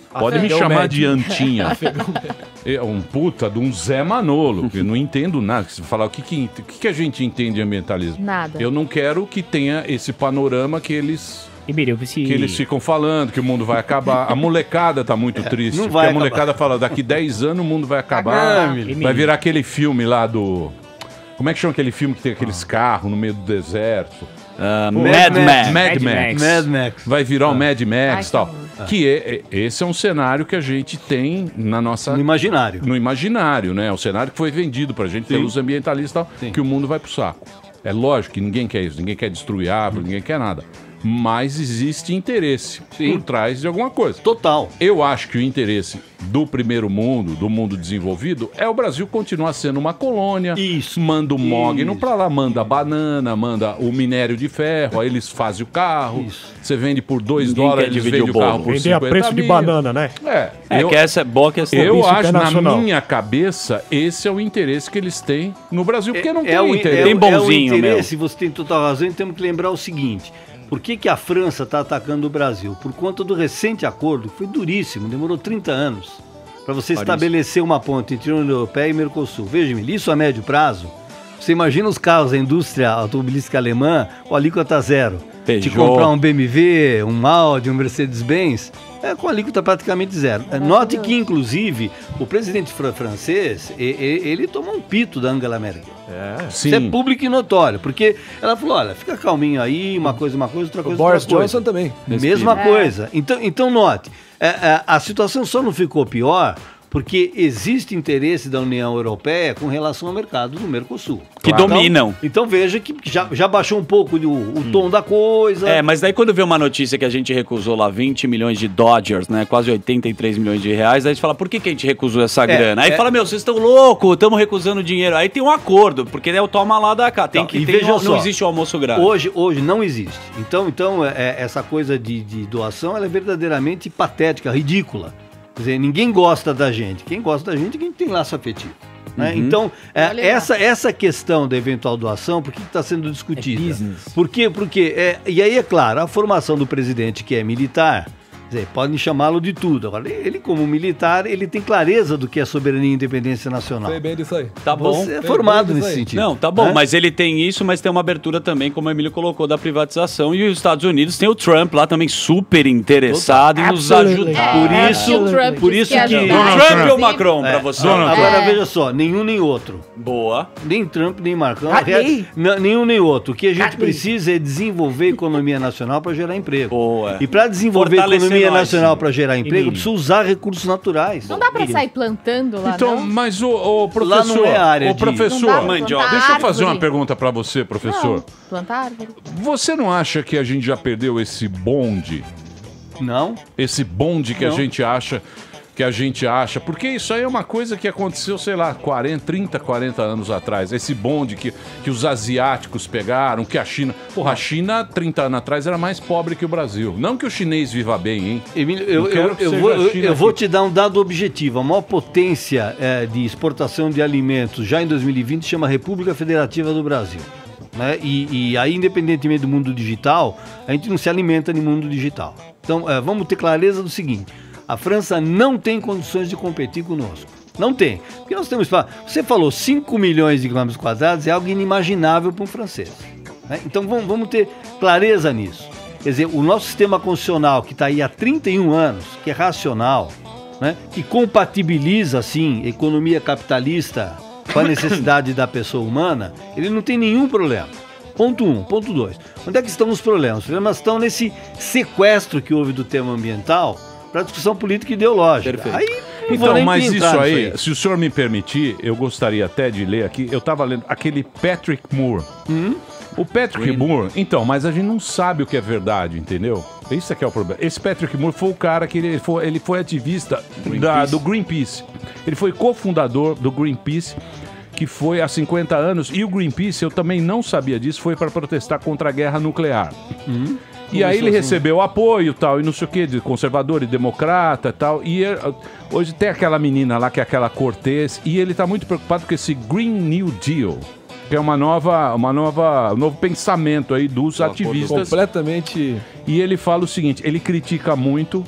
Pode me Afegão chamar médio. de Antinha. Afegão É um puta de um Zé Manolo, que eu não entendo nada. Se falar o que, que, o que que a gente entende de ambientalismo? Nada. Eu não quero que tenha esse panorama que eles... Emílio, se... Que eles ficam falando que o mundo vai acabar. A molecada tá muito triste. não Porque vai a molecada fala, daqui dez anos o mundo vai acabar. Emílio. Vai virar aquele filme lá do... Como é que chama aquele filme que tem aqueles carros no meio do deserto? Uh, Pô, Mad Max. Mad Max. Mad Max. Vai virar o Mad Max e Ai, tal. Que é, é- esse é um cenário que a gente tem na nossa... No imaginário. No imaginário, né? O cenário que foi vendido pra gente pelos ambientalistas e tal, Sim. que o mundo vai pro saco. É lógico que ninguém quer isso, ninguém quer destruir árvore, ninguém quer nada. Mas existe interesse por trás de alguma coisa. Total. Eu acho que o interesse do primeiro mundo, do mundo desenvolvido, é o Brasil continuar sendo uma colônia. Isso. Manda o mogno Isso. pra lá, manda a banana, manda o minério de ferro, aí eles fazem o carro. Você vende por dois Ninguém dólares, quer eles dividir vendem o o carro bolo. por Vender a cinquenta preço de mil. banana, né? É, É, eu, que essa é boa questão. eu Isso acho, na internacional. minha cabeça, esse é o interesse que eles têm no Brasil, porque não tem o, interesse. é, Tem o- bonzinho, é o interesse, você tem total razão, e temos que lembrar o seguinte. Por que, que a França está atacando o Brasil? Por conta do recente acordo, que foi duríssimo, demorou trinta anos, para você Parece. estabelecer uma ponte entre a União Europeia e Mercosul. Veja-me, isso a médio prazo, você imagina os carros da indústria automobilística alemã, com alíquota zero. De Peugeot. comprar um B M W, um Audi, um Mercedes-Benz, é, com alíquota praticamente zero. É, note que, inclusive, o presidente fran- francês, e- e- ele tomou um pito da Angela Merkel. Sim. Isso é público e notório, porque ela falou, olha, fica calminho aí, uma coisa, uma coisa, outra O coisa, Boris outra coisa. Johnson também. Mesma É. coisa. Então, então note, é, é, a situação só não ficou pior porque existe interesse da União Europeia com relação ao mercado do Mercosul. Que Então- dominam. Então veja que já, já baixou um pouco o, o tom da coisa. É, mas daí quando vê uma notícia que a gente recusou lá vinte milhões de Dodgers, né? Quase oitenta e três milhões de reais, aí a gente fala, por que, que a gente recusou essa grana? Aí é. fala, meu, vocês estão loucos, estamos recusando dinheiro. Aí tem um acordo, porque é o toma lá da cá. Tem Não, que e ter, veja não, só, não existe o almoço grátis. Hoje, hoje não existe. Então, então é, é, essa coisa de, de doação ela é verdadeiramente patética, ridícula. Quer dizer, ninguém gosta da gente. Quem gosta da gente é quem tem laço afetivo. Né? Uhum. Então, é, Olha lá. essa, essa questão da eventual doação, por que está sendo discutida? É business. Por quê? Porque, é, e aí, é claro, a formação do presidente que é militar, quer dizer, podem chamá-lo de tudo. Agora, ele, como militar, ele tem clareza do que é soberania e independência nacional. Sei bem disso aí. Tá bom. Você é formado Sei bem nesse disso aí. sentido. Não, tá bom, né? mas ele tem isso, mas tem uma abertura também, como o Emílio colocou, da privatização. E os Estados Unidos tem o Trump lá também super interessado em nos Absolutely. ajudar. Por É, isso, que o Trump por disse isso que... ia O ajudar, Trump ou o inclusive. Macron, pra É, você? Donald Agora É. veja só, nenhum nem outro. Boa. Nem Trump, nem Macron. Ah, Re- nem? N- nenhum nem outro. O que a gente precisa é desenvolver a economia nacional para gerar emprego. Boa. E para desenvolver a Fortalecer economia nós. nacional para gerar emprego, Emílio. precisa usar recursos naturais. Não dá pra sair plantando lá, Então, não? mas o, o Lá professor, não é área o de- Não dá professor, pra Mandioca. plantar deixa eu fazer uma árvore? pergunta pra você, professor. Não, plantar árvore. Você não acha que a gente já perdeu esse bonde? Não? Esse bonde que a Não. gente acha, que a gente acha, porque isso aí é uma coisa que aconteceu, sei lá, quarenta, trinta, quarenta anos atrás. Esse bonde que, que os asiáticos pegaram, que a China... Porra, a China, trinta anos atrás, era mais pobre que o Brasil. Não que o chinês viva bem, hein? Emílio, eu, Não quero eu, que eu seja vou, a eu, China eu vou aqui. te dar um dado objetivo. A maior potência eh, de exportação de alimentos já em dois mil e vinte chama República Federativa do Brasil. Né? E, e aí, independentemente do mundo digital, a gente não se alimenta no mundo digital. Então, eh, vamos ter clareza do seguinte: a França não tem condições de competir conosco. Não tem. Porque nós temos... Você falou cinco milhões de quilômetros quadrados, é algo inimaginável para um francês. Né? Então, vamos, vamos ter clareza nisso. Quer dizer, o nosso sistema constitucional, que está aí há trinta e um anos, que é racional, né? Que compatibiliza, assim, economia capitalista com a necessidade da pessoa humana, ele não tem nenhum problema. Ponto um. Ponto dois. Onde é que estão os problemas? Os problemas estão nesse sequestro que houve do tema ambiental para discussão política e ideológica. Perfeito. Aí, não vou Então, nem mas entrar isso nisso aí, se o senhor me permitir, eu gostaria até de ler aqui. Eu tava lendo aquele Patrick Moore. Hum? O Patrick Moore, então, mas a gente não sabe o que é verdade, entendeu? Isso é que é o problema. Esse Patrick Moore foi o cara que ele foi, ele foi ativista da, do Greenpeace. Ele foi cofundador do Greenpeace, que foi há cinquenta anos. E o Greenpeace, eu também não sabia disso, foi para protestar contra a guerra nuclear. Hum? E aí ele assim. recebeu apoio tal, e não sei o que, de conservador e democrata e tal. E ele- hoje tem aquela menina lá, que é aquela Cortez, e ele tá muito preocupado com esse Green New Deal, que é uma nova, uma nova, um novo pensamento aí dos ativistas. Completamente. E ele fala o seguinte, ele critica muito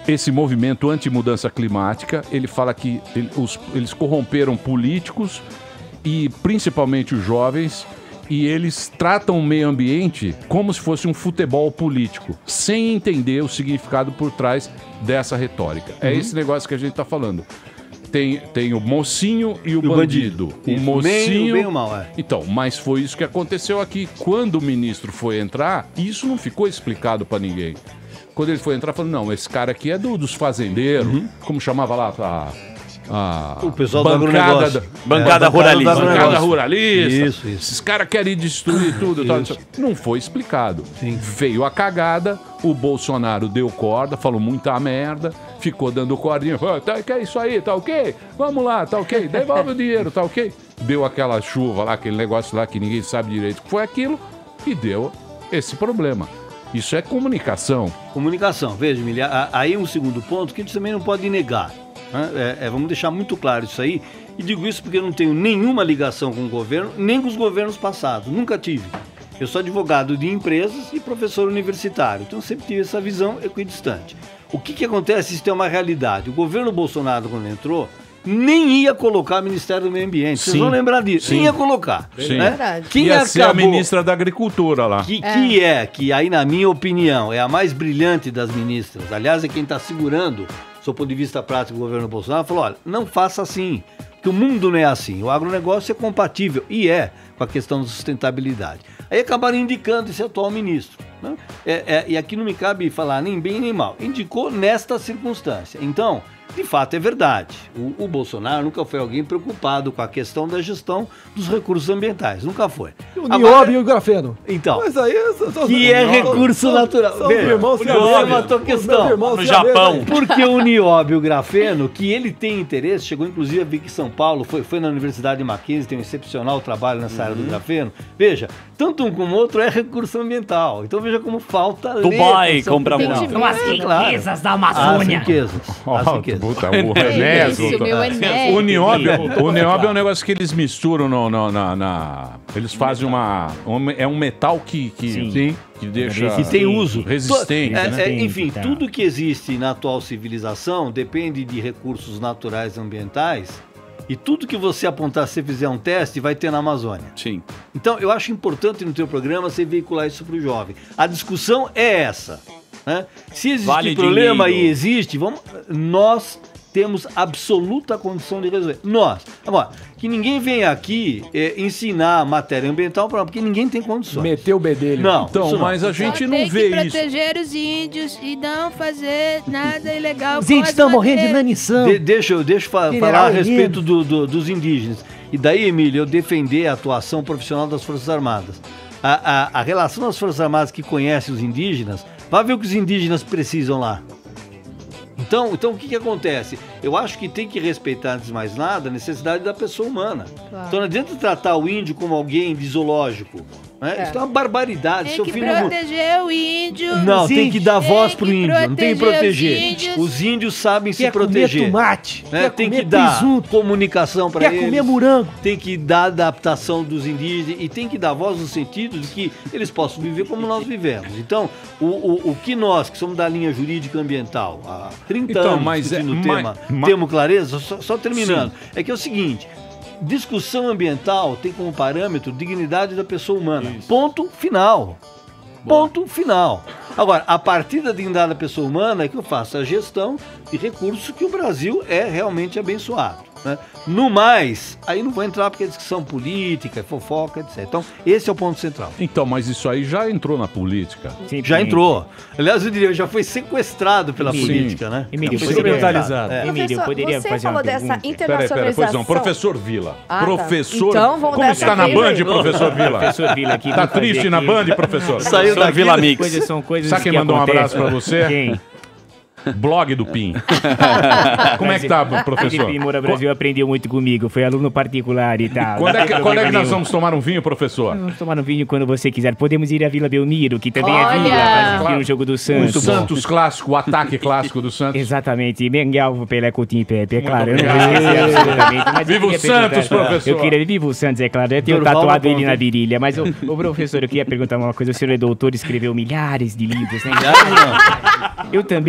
esse movimento anti-mudança climática. Ele fala que ele- os- eles corromperam políticos e principalmente os jovens, e eles tratam o meio ambiente como se fosse um futebol político, sem entender o significado por trás dessa retórica. É Uhum. esse negócio que a gente está falando. Tem, tem o mocinho e o, E o bandido. bandido. O Isso, mocinho... bem- bem ou mal, é. Então, mas foi isso que aconteceu aqui. Quando o ministro foi entrar, isso não ficou explicado para ninguém. Quando ele foi entrar, falou, não, esse cara aqui é do- dos fazendeiros, como chamava lá, a, a Uhum. O pessoal do bancada, agronegócio. da- Bancada é, ruralista. do Bancada Bancada ruralista. Isso, isso. Esses caras querem destruir tudo. Tal, Isso. tal. Não foi explicado. Veio a cagada, o Bolsonaro deu corda, falou muita merda, ficou dando cordinha, falou, tá, que é isso aí, tá ok? Vamos lá, tá ok? Devolve o dinheiro, tá ok? Deu aquela chuva lá, aquele negócio lá que ninguém sabe direito o que foi aquilo, e deu esse problema. Isso é comunicação. Comunicação, veja, Emília, a- aí um segundo ponto que a gente também não pode negar. Né? É, é, vamos deixar muito claro isso aí. E digo isso porque eu não tenho nenhuma ligação com o governo, nem com os governos passados. Nunca tive. Eu sou advogado de empresas e professor universitário. Então sempre tive essa visão equidistante. O que, que acontece? Isso é uma realidade. O governo Bolsonaro, quando entrou, nem ia colocar o Ministério do Meio Ambiente. Vocês Sim. vão lembrar disso. Sim. Nem ia colocar. Sim. Né? Quem Ia ser a acabou- ministra da Agricultura lá. que, que é, que aí na minha opinião, é a mais brilhante das ministras. Aliás, é quem está segurando, do ponto de vista prático, o governo Bolsonaro, falou, olha, não faça assim, que o mundo não é assim. O agronegócio é compatível, e é, com a questão da sustentabilidade. Aí acabaram indicando esse atual ministro. Né? É, é, e aqui não me cabe falar nem bem nem mal. Indicou nesta circunstância. Então, de fato, é verdade. O, o Bolsonaro nunca foi alguém preocupado com a questão da gestão dos recursos ambientais. Nunca foi. O nióbio e o grafeno. Então. Mas aí... são- são- Que é são- recurso são- natural. são Veja, irmãos você siameses. levantou a Os questão. meus irmãos siameses. Porque o nióbio e o grafeno, que ele tem interesse, chegou inclusive a vir aqui em São Paulo, foi, foi na Universidade de Mackenzie, tem um excepcional trabalho nessa área do grafeno. Veja, tanto um como o outro é recurso ambiental. Então veja como falta Dubai letra, compra São muito. Paulo. São as É, riquezas da As Amazônia. riquezas. As Ó, riquezas. puta, o Enéas, Isso, o- meu Enéas. O nióbio, o nióbio é um negócio que eles misturam no, no- na, na- Eles fazem uma. um- é um metal que. que, Sim. que deixa. Que tem uso. Resistente. É, né? é, enfim, tudo que existe na atual civilização depende de recursos naturais e ambientais. E tudo que você apontar, se você fizer um teste, vai ter na Amazônia. Sim. Então, eu acho importante no teu programa você veicular isso para o jovem. A discussão é essa. Né? Se existe Vale problema dinheiro. e existe, vamos, nós temos absoluta condição de resolver. Nós. Agora, que ninguém venha aqui é, ensinar matéria ambiental, pra- porque ninguém tem condições. Meteu o bedelho. Não, Então, isso não. mas a gente Só não tem vê que isso. proteger os índios e não fazer nada ilegal. Os com índios as estão morrendo de madeiras. inanição. De- deixa eu, deixa eu fa- General falar a Heleno. respeito do- do- dos indígenas. E daí, Emílio, eu defender a atuação profissional das Forças Armadas. A, a- a relação das Forças Armadas que conhecem os indígenas, vai ver o que os indígenas precisam lá. Então, então o que, que acontece? Eu acho que tem que respeitar, antes de mais nada, a necessidade da pessoa humana. Claro. Então não adianta tratar o índio como alguém de zoológico. Né? É. Isso é uma barbaridade. Tem Seu que filho não- proteger o índio. Não, Os tem que índios. dar voz Tem pro que índio, não tem que proteger proteger. os índios. Os índios sabem se Quer comer proteger. tomate, né? quer Tem comer que dar presunto, comunicação para quer eles. comer morango. Tem que dar adaptação dos indígenas e tem que dar voz no sentido de que eles possam viver como nós vivemos. Então, o, o, o que nós, que somos da linha jurídica ambiental, há trinta Então, anos mas é- discutindo o ma- tema, ma- temos clareza, só, só terminando, é que é o seguinte, discussão ambiental tem como parâmetro dignidade da pessoa humana. Ponto final. Ponto final. Agora, a partir da dignidade da pessoa humana é que eu faço a gestão de recursos que o Brasil é realmente abençoado. Né? No mais, aí não vou entrar porque é discussão política, é fofoca, etcétera. Então, esse é o ponto central. Então, mas isso aí já entrou na política. Já entrou. Aliás, eu diria, já foi sequestrado pela Sim. política, né? Emílio, Já eu foi poderia- instrumentalizado. É. Emílio, eu Professor, poderia você fazer uma falou dessa pergunta? Peraí, peraí, internacionalização. pois não. Professor Vila. Ah, tá. professor. Então, vamos Como dar está na essa Band, vez. professor Vila? Professor Vila aqui. Tá vou fazer triste na aqui- Band, professor? Saiu da Vila Mix. Coisas, são coisas Sabe quem que mandou um abraço acontecem. pra você? Quem? Blog do Pim. Como é que tá, professor? Felipe Moura Brasil aprendeu muito comigo, foi aluno particular e tal. Quando é que, Não tem quando é que problema nós nenhum. vamos tomar um vinho, professor? Vamos tomar um vinho quando você quiser. Podemos ir à Vila Belmiro, que também Olha! é vila, para assistir o jogo do O Santos. Santos clássico, o ataque clássico do Santos. Exatamente, Mengal, Pelé, Coutinho e Pepe, é Muito claro, eu não vou obrigado. esquecer absolutamente. Mas eu Viva o queria Santos, perguntar- professor. Eu queria, viva o Santos, é claro, eu tenho Durval tatuado na ele ponta. na virilha, mas o, o professor, eu queria perguntar uma coisa, o senhor é doutor, escreveu milhares de livros, né? Eu também escrevi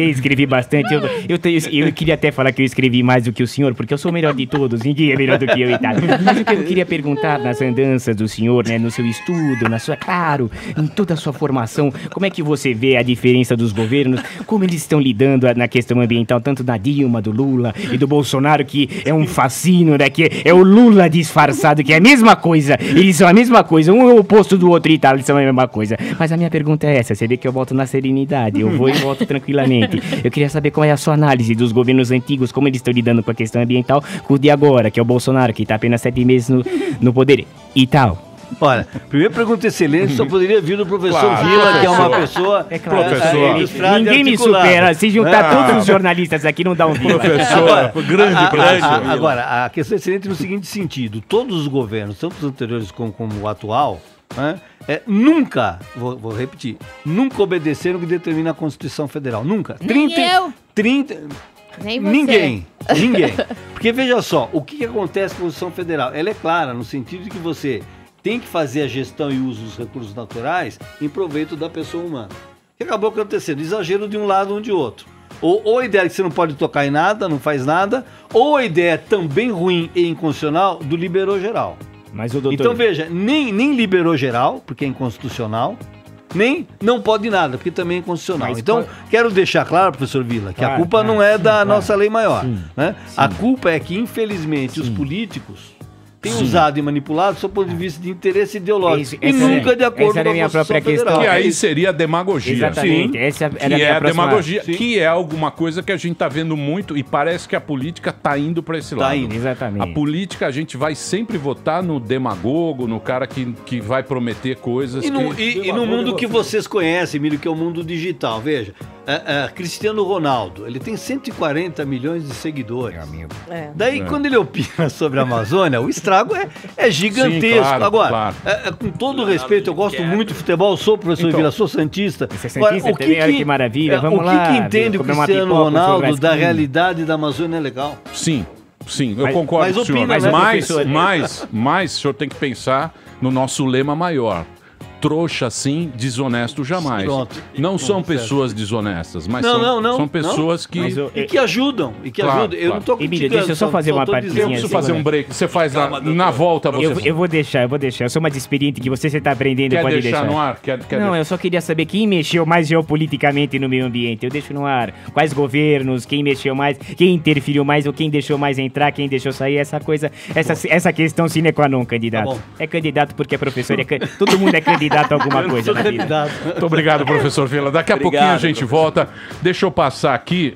escrevi bastante. Eu, eu, tenho- eu queria até falar que eu escrevi mais do que o senhor, porque eu sou o melhor de todos. Ninguém é melhor do que eu e tal. Mas o que eu queria perguntar nas andanças do senhor, né? No seu estudo, na sua, claro, em toda a sua formação, como é que você vê a diferença dos governos? Como eles estão lidando na questão ambiental, tanto da Dilma, do Lula e do Bolsonaro, que é um fascínio, né? Que é o Lula disfarçado, que é a mesma coisa. Eles são a mesma coisa, um é o oposto do outro e tal, eles são a mesma coisa. Mas a minha pergunta é essa, você vê que eu volto na serenidade, eu vou e volto tranquilamente. Eu queria saber qual é a sua análise dos governos antigos, como eles estão lidando com a questão ambiental, com o de agora, que é o Bolsonaro, que está apenas sete meses no, no poder e tal. Olha, primeira pergunta excelente, só poderia vir do professor Claro, Vila, que é uma professor. pessoa... É claro, professor. Ele- ninguém me supera. Se juntar todos os jornalistas aqui, não dá um Vila. Agora, grande a- a- prédio. a- Agora, a questão é excelente no seguinte sentido: todos os governos, tanto os anteriores como, como o atual, né, é, nunca, vou, vou repetir, nunca obedeceram o que determina a Constituição Federal. Nunca. Nem eu. trinta Nem você. Ninguém. Ninguém. Porque veja só, o que, que acontece com a Constituição Federal? Ela é clara no sentido de que você tem que fazer a gestão e uso dos recursos naturais em proveito da pessoa humana. O que acabou acontecendo? Exagero de um lado ou de outro. Ou, ou a ideia é que você não pode tocar em nada, não faz nada, ou a ideia também ruim e inconstitucional do liberou geral. Mas o doutor... Então veja, nem, nem liberou geral, porque é inconstitucional, nem não pode nada, porque também é inconstitucional. Mas então, qual- quero deixar claro, professor Vila, que Claro, a culpa claro, não é sim, da claro. nossa lei maior. Sim, Né? A culpa é que, infelizmente, os políticos têm Sim. usado e manipulado do seu ponto de vista de interesse ideológico. Esse- e essa nunca é- de acordo essa era com a minha a Constituição própria questão. Federal. Que aí seria demagogia. Exatamente. Sim. Essa era que a minha é próxima- demagogia, Sim. que é alguma coisa que a gente tá vendo muito e parece que a política tá indo para esse Tá lado. indo. Exatamente. A política, a gente vai sempre votar no demagogo, no cara que, que vai prometer coisas E no, que... e- e no mundo que vocês conhecem, Emílio, que é o mundo digital, veja, é, é, Cristiano Ronaldo, ele tem cento e quarenta milhões de seguidores. É. Daí, É. quando ele opina sobre a Amazônia, o estrago é, é gigantesco. Sim, claro, Agora, claro. é- é, com todo o respeito, eu gosto muito de futebol, sou professor Então, Vila, sou santista. Você é santista o também? Olha que maravilha, é, vamos o que lá, que entende o comer uma Cristiano pipoca, um Ronaldo da churrasquinho. realidade da Amazônia é legal? Sim, sim, eu Mas- concordo mas com o senhor. opina, Mas, né, mais, professor? mais, mais, o senhor tem que pensar no nosso lema maior. Trouxa sim, desonesto jamais. Pronto. Não são Pronto, certo. pessoas desonestas, mas não, são, não, não. são pessoas não. que... Mas eu- e que ajudam, e que Claro, ajudam. Eu claro. não tô Emílio, criticando. deixa eu só fazer tô uma dizendo- partezinha Eu preciso assim, fazer né? um break. Você faz na, na volta, você... Eu, eu vou deixar, eu vou deixar. Eu sou mais experiente que você, você tá aprendendo, Quer pode deixar deixar. no ar? Quer, quer Não, deixar? eu só queria saber quem mexeu mais geopoliticamente no meio ambiente. Eu deixo no ar. Quais governos, quem mexeu mais, quem interferiu mais, ou quem deixou mais entrar, quem deixou sair, essa coisa, essa, essa questão sine qua non, candidato. Tá bom. É candidato porque é professor, é can... todo mundo é candidato a alguma Eu não coisa sou na vida. candidato. Muito obrigado, professor Vila. Daqui a Obrigado, pouquinho a gente professor. volta. Deixa eu passar aqui.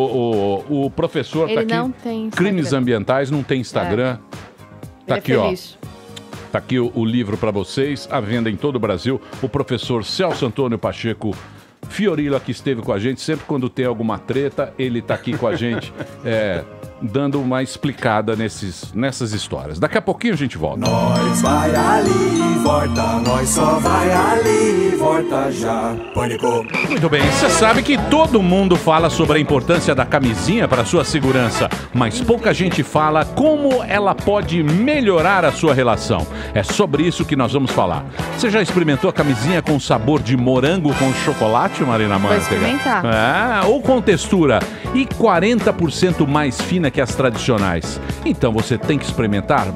O, o, o professor Ele tá aqui. não tem Crimes Instagram. ambientais, não tem Instagram. Tá Ele aqui, é ó. feliz. Tá aqui o, o livro para vocês, à venda em todo o Brasil. O professor Celso Antônio Pacheco Fiorilo, que esteve com a gente. Sempre quando tem alguma treta, ele tá aqui com a gente, é, dando uma explicada nesses, nessas histórias. Daqui a pouquinho a gente volta. Nós vai ali, volta, nós só vai ali, volta já. Pânico. Muito bem, você sabe que todo mundo fala sobre a importância da camisinha para sua segurança, mas pouca gente fala como ela pode melhorar a sua relação. É sobre isso que nós vamos falar. Você já experimentou a camisinha com sabor de morango com chocolate, Marina Manteiga? experimentar. Ah, ou com textura e quarenta por cento mais fina que as tradicionais. Então você tem que experimentar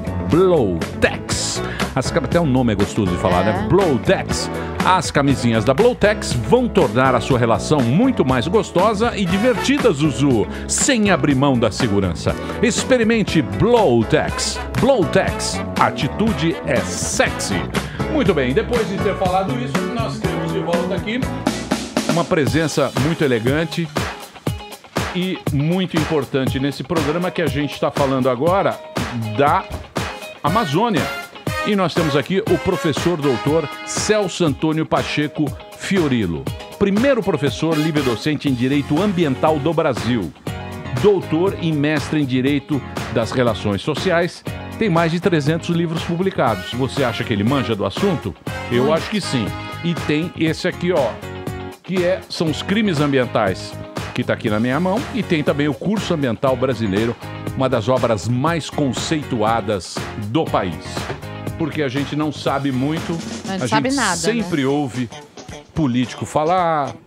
Blowtex. As, até o nome é gostoso de falar, É. né? Blowtex. As camisinhas da Blowtex vão tornar a sua relação muito mais gostosa e divertida, Zuzu, sem abrir mão da segurança. Experimente Blowtex. Blowtex. Atitude é sexy. Muito bem, depois de ter falado isso, nós temos de volta aqui uma presença muito elegante e muito importante nesse programa que a gente está falando agora da Amazônia. E nós temos aqui o professor doutor Celso Antônio Pacheco Fiorilo, primeiro professor livre-docente em Direito Ambiental do Brasil, doutor e mestre em Direito das Relações Sociais, tem mais de trezentos livros publicados. Você acha que ele manja do assunto? Eu acho que sim. E tem esse aqui, ó, que é, são os crimes ambientais, que está aqui na minha mão, e tem também o Curso Ambiental Brasileiro, uma das obras mais conceituadas do país. Porque a gente não sabe muito, Não a sabe gente nada, sempre ouve político falar,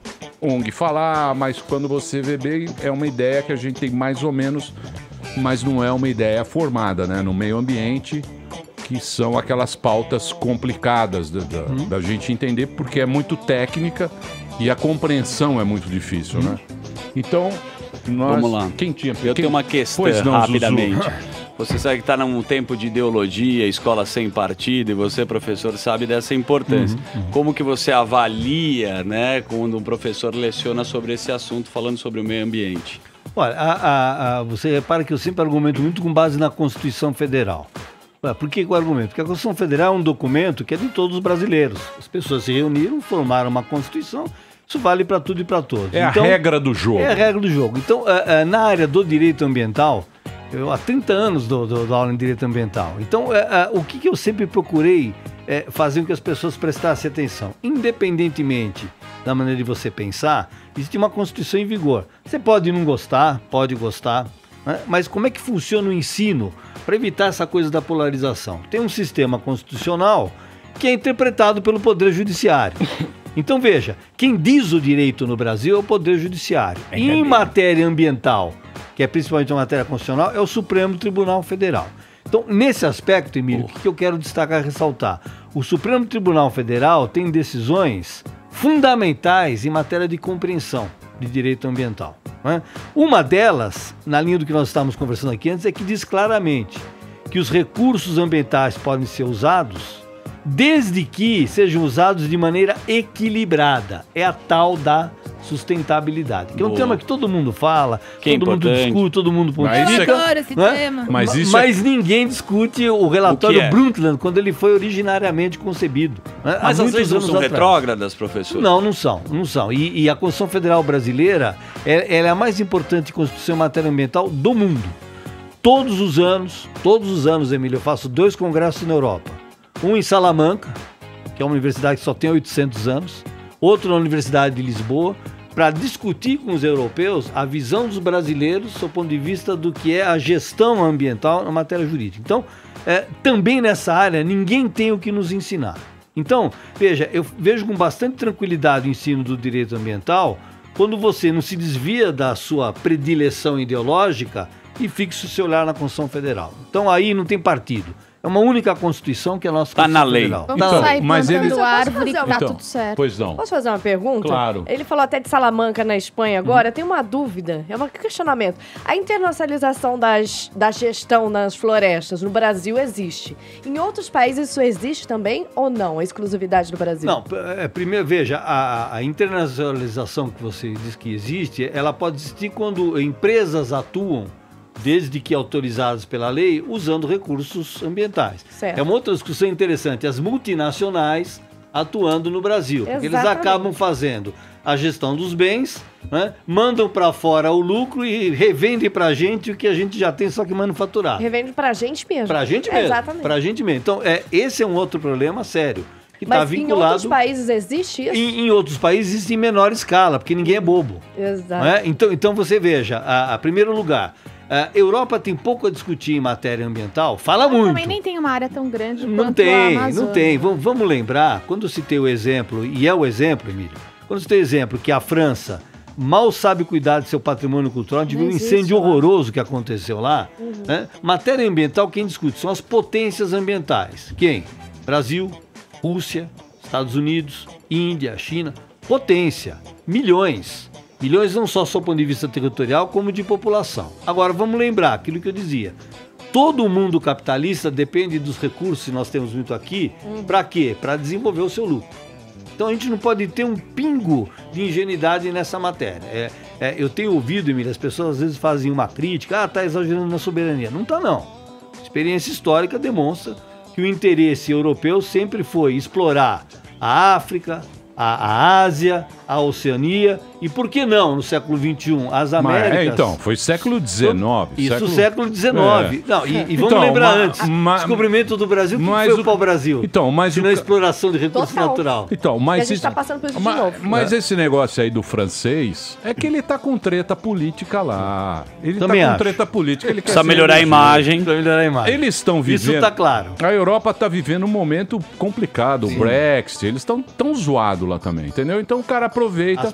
O N G falar, mas quando você vê bem, é uma ideia que a gente tem mais ou menos, mas não é uma ideia formada, né? No meio ambiente, que são aquelas pautas complicadas da, da, Uhum. da gente entender, porque é muito técnica e a compreensão é muito difícil, né? Então, nós... Vamos lá. Quem tinha... Eu quem... tenho uma questão Pois não, rapidamente. Zuzu. Você sabe que está num tempo de ideologia, escola sem partido, e você, professor, sabe dessa importância. Uhum, Como que você avalia, né, quando um professor leciona sobre esse assunto, falando sobre o meio ambiente? Olha, a, a, a, você repara que eu sempre argumento muito com base na Constituição Federal. Ué, por que que eu argumento? Porque a Constituição Federal é um documento que é de todos os brasileiros. As pessoas se reuniram, formaram uma Constituição, isso vale para tudo e para todos. É Então, a regra do jogo. É a regra do jogo. Então, a, a, na área do direito ambiental, eu há trinta anos dou, dou, dou aula em direito ambiental. Então, a, a, o que, que eu sempre procurei é fazer com que as pessoas prestassem atenção? Independentemente da maneira de você pensar, existe uma Constituição em vigor. Você pode não gostar, pode gostar, né? Mas como é que funciona o ensino para evitar essa coisa da polarização? Tem um sistema constitucional que é interpretado pelo Poder Judiciário. Então veja, quem diz o direito no Brasil é o Poder Judiciário. E em matéria ambiental, que é principalmente uma matéria constitucional, é o Supremo Tribunal Federal. Então, nesse aspecto, Emílio, o que, que eu quero destacar e ressaltar? O Supremo Tribunal Federal tem decisões fundamentais em matéria de compreensão de direito ambiental, né? Uma delas, na linha do que nós estávamos conversando aqui antes, é que diz claramente que os recursos ambientais podem ser usados desde que sejam usados de maneira equilibrada. É a tal da sustentabilidade, que é um Boa. tema que todo mundo fala, Que é todo mundo importante. discute, todo mundo Mas pontifica. eu adoro esse né? tema. Mas isso Mas ninguém discute o relatório O que é? Brundtland quando ele foi originariamente concebido, né? Há Mas as muitos leis não anos são atrás. retrógradas, professor? Não, não são, não são. E, e a Constituição Federal Brasileira, é, ela é a mais importante Constituição em matéria ambiental do mundo. Todos os anos, todos os anos, Emílio, eu faço dois congressos na Europa. Um em Salamanca, que é uma universidade que só tem oitocentos anos, outro na Universidade de Lisboa, para discutir com os europeus a visão dos brasileiros do ponto de vista do que é a gestão ambiental na matéria jurídica. Então, é, também nessa área, ninguém tem o que nos ensinar. Então, veja, eu vejo com bastante tranquilidade o ensino do direito ambiental quando você não se desvia da sua predileção ideológica e fixa o seu olhar na Constituição Federal. Então, aí não tem partido. É uma única Constituição que é a nossa Tá Constituição na lei. Federal. Vamos Então, sair mas plantando eles- árvore que Posso tá fazer Então, tudo certo. pois não. Posso fazer uma pergunta? Claro. Ele falou até de Salamanca, na Espanha, agora. Tem uma dúvida, é um questionamento. A internacionalização das, da gestão nas florestas no Brasil existe. Em outros países isso existe também ou não? A exclusividade do Brasil? Não, é, primeiro, veja, a, a internacionalização que você diz que existe, ela pode existir quando empresas atuam, desde que autorizadas pela lei, usando recursos ambientais. Certo. É uma outra discussão interessante, as multinacionais atuando no Brasil, porque eles Exatamente. acabam fazendo a gestão dos bens, né, mandam para fora o lucro e revendem para a gente o que a gente já tem, só que manufaturado. Revende pra gente mesmo. Para a gente mesmo. Exatamente. Para a gente mesmo. Então, é, esse é um outro problema sério, que está Mas em vinculado... outros países existe isso? Em, em outros países existe em menor escala, porque ninguém é bobo. Exato. Não é? Então, então você veja, a, a primeiro lugar, a Europa tem pouco a discutir em matéria ambiental, fala muito. Também nem tem uma área tão grande Não quanto a tem, Amazônia. não tem. Vamos, vamos lembrar, quando se tem o exemplo, e é o exemplo, Emílio, quando se tem o exemplo que a França mal sabe cuidar de seu patrimônio cultural, a gente viu um existe incêndio lá. horroroso que aconteceu lá. Uhum. Né? Matéria ambiental, quem discute são as potências ambientais. Quem? Brasil, Rússia, Estados Unidos, Índia, China. Potência, milhões. Milhões não só do ponto de vista territorial, como de população. Agora, vamos lembrar aquilo que eu dizia. Todo mundo capitalista depende dos recursos que nós temos muito aqui. Para quê? Para desenvolver o seu lucro. Então a gente não pode ter um pingo de ingenuidade nessa matéria. É, é, eu tenho ouvido, Emília, as pessoas às vezes fazem uma crítica, ah, tá exagerando na soberania. Não tá, não. A experiência histórica demonstra que o interesse europeu sempre foi explorar a África, a, a Ásia, a Oceania e, por que não, no século vinte e um, as Mas, Américas. é, então, foi século dezenove. Isso, século dezenove. É. Não, e, e vamos Então, lembrar ma- antes, ma- descobrimento do Brasil, o que mas foi o- para o Brasil? Então, mas Se o não a ca- exploração de recurso Total. natural. Então, E mas, a gente isso- tá passando por isso de ma- novo. mas É. esse negócio aí do francês é que ele tá com treta política lá. Ele Também tá com acho. treta política. Ele quer Precisa ser melhorar a elegido. imagem. Para melhorar a imagem. Eles estão vivendo. Isso tá claro. A Europa tá vivendo um momento complicado, Sim. o Brexit, eles estão tão zoados lá também, entendeu? Então o cara aproveita. As pessoas que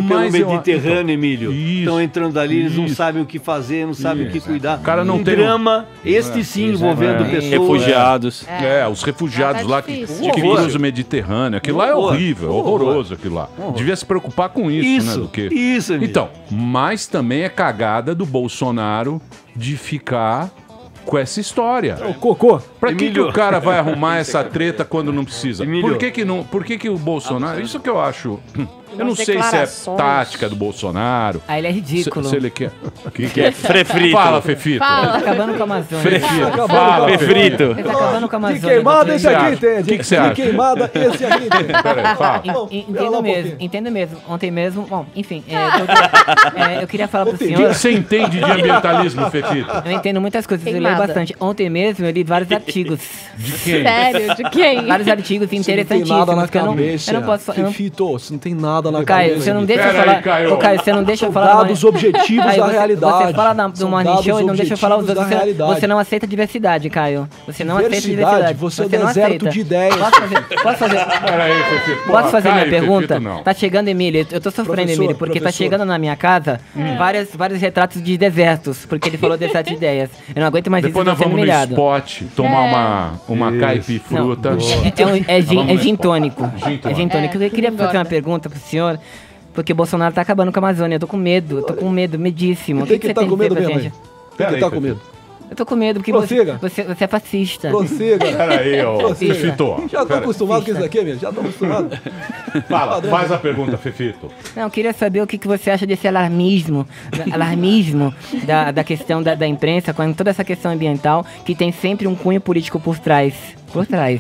que pelo Mas eu- Mediterrâneo, então, Emílio, estão entrando ali, eles não isso. sabem o que fazer, não sabem o que Isso. cuidar. O cara não um tem- drama, este É, sim, isso, envolvendo é. pessoas. Refugiados. É, os refugiados Tá lá que, difícil. que Horror. cruzam o Mediterrâneo. Aquilo lá é Horror. horrível, é horroroso aquilo lá. Horror. Devia se preocupar com isso, Isso, né? Do que... isso, Emílio. Então, mas também é cagada do Bolsonaro de ficar com essa história. O cocô. Pra que, que Emílio. o cara vai arrumar essa treta quando não precisa? Emílio. Por que que não? Por que que o Bolsonaro? Isso que eu acho. hum, Eu não Umas sei se é declarações. tática do Bolsonaro. Ah, ele é ridículo. Se, se ele quer. O que, que é? Frefrito. Fala, Fefito. Tá acabando com a Amazônia. Frefito. Tá Fala, Fefrito. Ele tá acabando com a Amazônia. De queimada doutor. esse aqui entende. O que que você De acha? queimada esse aqui entende. Peraí, fala. En- Bom, en- pera lá Entendo um mesmo, pouquinho. entendo mesmo. Ontem mesmo, bom, enfim, é, eu, é, eu queria falar pro O que senhor... que você entende de ambientalismo, Fefito? Eu entendo muitas coisas, eu leio Queimada. bastante. Ontem mesmo eu li vários artigos. De quem? Sério? De quem? Vários artigos Você não tem nada interessantíssimos na que eu não, cabeça. eu não posso... Eu não, Fifito, você não tem nada na Caio, cabeça. você não deixa eu Pera aí, falar... Caio. Ô, Caio, você não deixa eu São falar... dados objetivos Caio, da você, realidade. Você fala da, do São Morning dados Show e não deixa eu falar os objetivos outros. da Você, realidade. você não aceita diversidade, Caio. Você não aceita Diversidade, diversidade. você é o não deserto aceita. de ideias. Posso fazer... Posso fazer... Peraí, Fefito. Posso Porra, fazer Caio, minha pergunta? Fefito, não. Tá chegando, Emílio, eu tô sofrendo, Professor, Emílio, porque tá professor. chegando na minha casa várias, vários retratos de desertos, porque ele falou deserto de ideias. Eu não aguento mais Depois isso, eu nós tô sendo vamos no humilhado. spot tomar uma, uma caipifruta. É, um- é gin, Vamos é no gin spot. tônico. Gin É tônico. gin tônico. Eu queria fazer uma pergunta pro senhor, porque o Bolsonaro tá acabando com a Amazônia. Eu tô com medo, eu tô com medo, medíssimo. O Tem que, que você tá tem com a dizer medo pra mesmo, gente? hein? Tem Pera que aí, estar com Fefito. medo. Eu tô com medo, porque você, Prossiga. você, você é fascista. Prossiga. Peraí, ô, Prossiga. Fefito. Já tô Pera aí. acostumado com isso aqui, meu. Já tô acostumado. Fala, faz a pergunta, Fefito. Não, eu queria saber o que, que você acha desse alarmismo, alarmismo da, da questão da, da imprensa, com toda essa questão ambiental, que tem sempre um cunho político por trás. Por trás.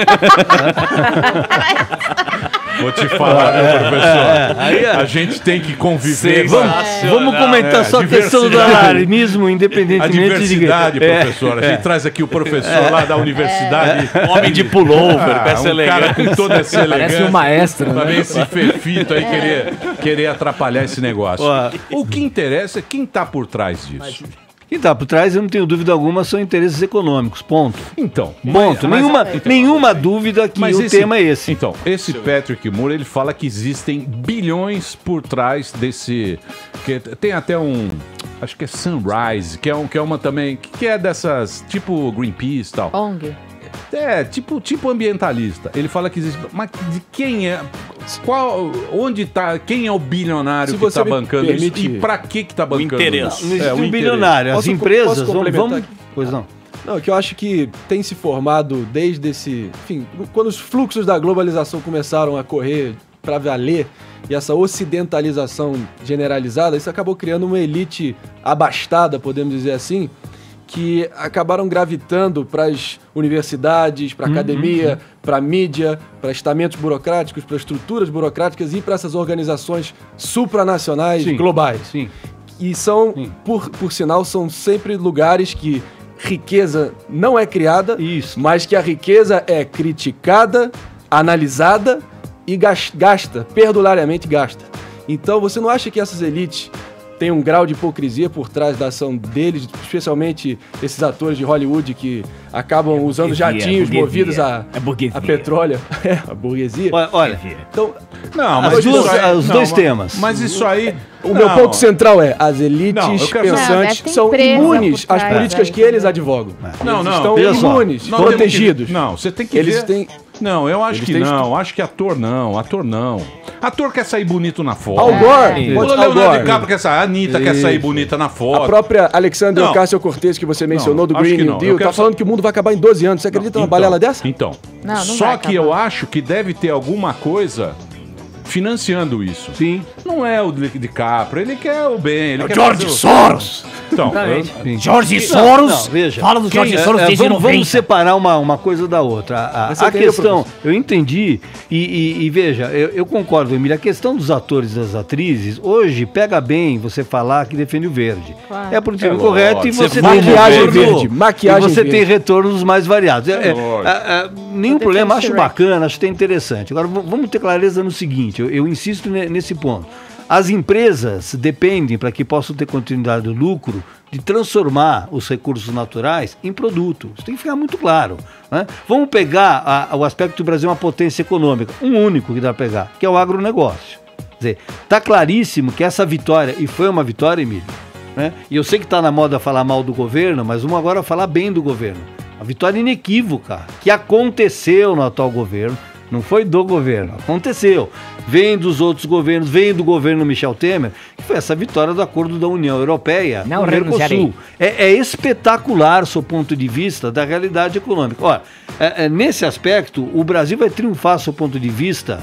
Vou te falar, meu professor. Aí, ó. A gente tem que conviver. Vamos, vamos comentar É, só a questão do diversidade. alarmismo, A independentemente diversidade, de... É, professor. A gente é. traz aqui o professor lá da universidade. Homem de pullover, com essa um cara elegância. com toda essa elegância. Parece um maestro, Pra né? ver esse fefito aí querer, querer atrapalhar esse negócio. Ó. O que interessa é quem tá por trás disso. Quem tá por trás, eu não tenho dúvida alguma, são interesses econômicos, ponto. Então, Ponto. mas- nenhuma, então, nenhuma dúvida que mas o esse- tema é esse. Então, esse Patrick Moore, ele fala que existem bilhões por trás desse... Que tem até um... Acho que é Sunrise, que é, um, que é uma também... Que é dessas... Tipo Greenpeace e tal. O N G. É, tipo, tipo ambientalista. Ele fala que existe... Mas de quem é... Qual... Onde tá... Quem é o bilionário Se que você tá me bancando permite- isso? E pra que que tá bancando interesse. isso? Não existe É, o um interesse. bilionário. As Posso- empresas posso vão... complementar vamos... aqui? Pois não. Não, que eu acho que tem se formado desde esse... Enfim, quando os fluxos da globalização começaram a correr para valer e essa ocidentalização generalizada, isso acabou criando uma elite abastada, podemos dizer assim, que acabaram gravitando para as universidades, para a academia, para a mídia, para estamentos burocráticos, para estruturas burocráticas e para essas organizações supranacionais Sim. globais. Sim. E são, por, por sinal, são sempre lugares que riqueza não é criada, Isso. mas que a riqueza é criticada, analisada e gas- gasta, perdulariamente gasta. Então você não acha que essas elites têm um grau de hipocrisia por trás da ação deles, especialmente esses atores de Hollywood que acabam usando burguesia, jatinhos burguesia. movidos a, É burguesia. a petróleo? É, a burguesia. Olha, olha, Então, Não, As mas duas- isso aí- os não, dois mas- temas. Mas isso aí... o meu não, ponto central é, as Não, elites eu quero- Não, pensantes deve ter são empresa imunes por às trás políticas aí que eles também. advogam. Não, Eles não. estão veja só. imunes, Nós temos protegidos. que- não, você tem que Eles ver... têm... Não, eu acho Eles que têm não. Acho que ator não. Ator não. Ator quer sair bonito na foto. Al Gore, O pode- Al Leonardo Gore. DiCaprio quer sair. A Anitta quer sair Isso. bonita na A foto. própria Alexandria Não. Ocasio-Cortez, que você mencionou, do acho Green que New não. Deal, Eu quero tá falando que o mundo vai acabar em doze anos. Você acredita numa Então, balela dessa? Então. Não, não Só vai que acabar. eu acho que deve ter alguma coisa financiando isso. Sim. Não é o Di- DiCaprio, ele quer o bem. Ele É o quer George fazer o- Soros. Então, Sim. Jorge Não, Soros. não, veja. Fala do Jorge Quem- Soros é, é, desde vamos, noventa. vamos separar uma, uma coisa da outra. A, a- Mas você a entendeu, questão, professor? eu entendi, e, e- e veja, eu, eu concordo, Emília, a questão dos atores e das atrizes, hoje pega bem você falar que defende o verde. Claro. É porque é É correto e lógico. você Você tem maquiagem retorno- verde, maquiagem e você verde. tem retornos mais variados. É, é, lógico. é, é, nenhum Eu problema, defendo acho Shrek. bacana, acho até interessante. Agora, v- vamos ter clareza no seguinte, eu, eu insisto ne- nesse ponto. As empresas dependem, para que possam ter continuidade do lucro, de transformar os recursos naturais em produto. Isso tem que ficar muito claro. Né? Vamos pegar a- o aspecto do Brasil é uma potência econômica, um único que dá para pegar, que é o agronegócio. dizer, tá claríssimo que essa vitória, e foi uma vitória, Emílio, né? E eu sei que tá na moda falar mal do governo, mas vamos agora falar bem do governo. A vitória inequívoca que aconteceu no atual governo, não foi do governo, aconteceu. Vem dos outros governos, vem do governo Michel Temer, que foi essa vitória do acordo da União Europeia Não com o Mercosul. É, é espetacular, sob o ponto de vista da realidade econômica. Olha, é, é, nesse aspecto, o Brasil vai triunfar, sob o ponto de vista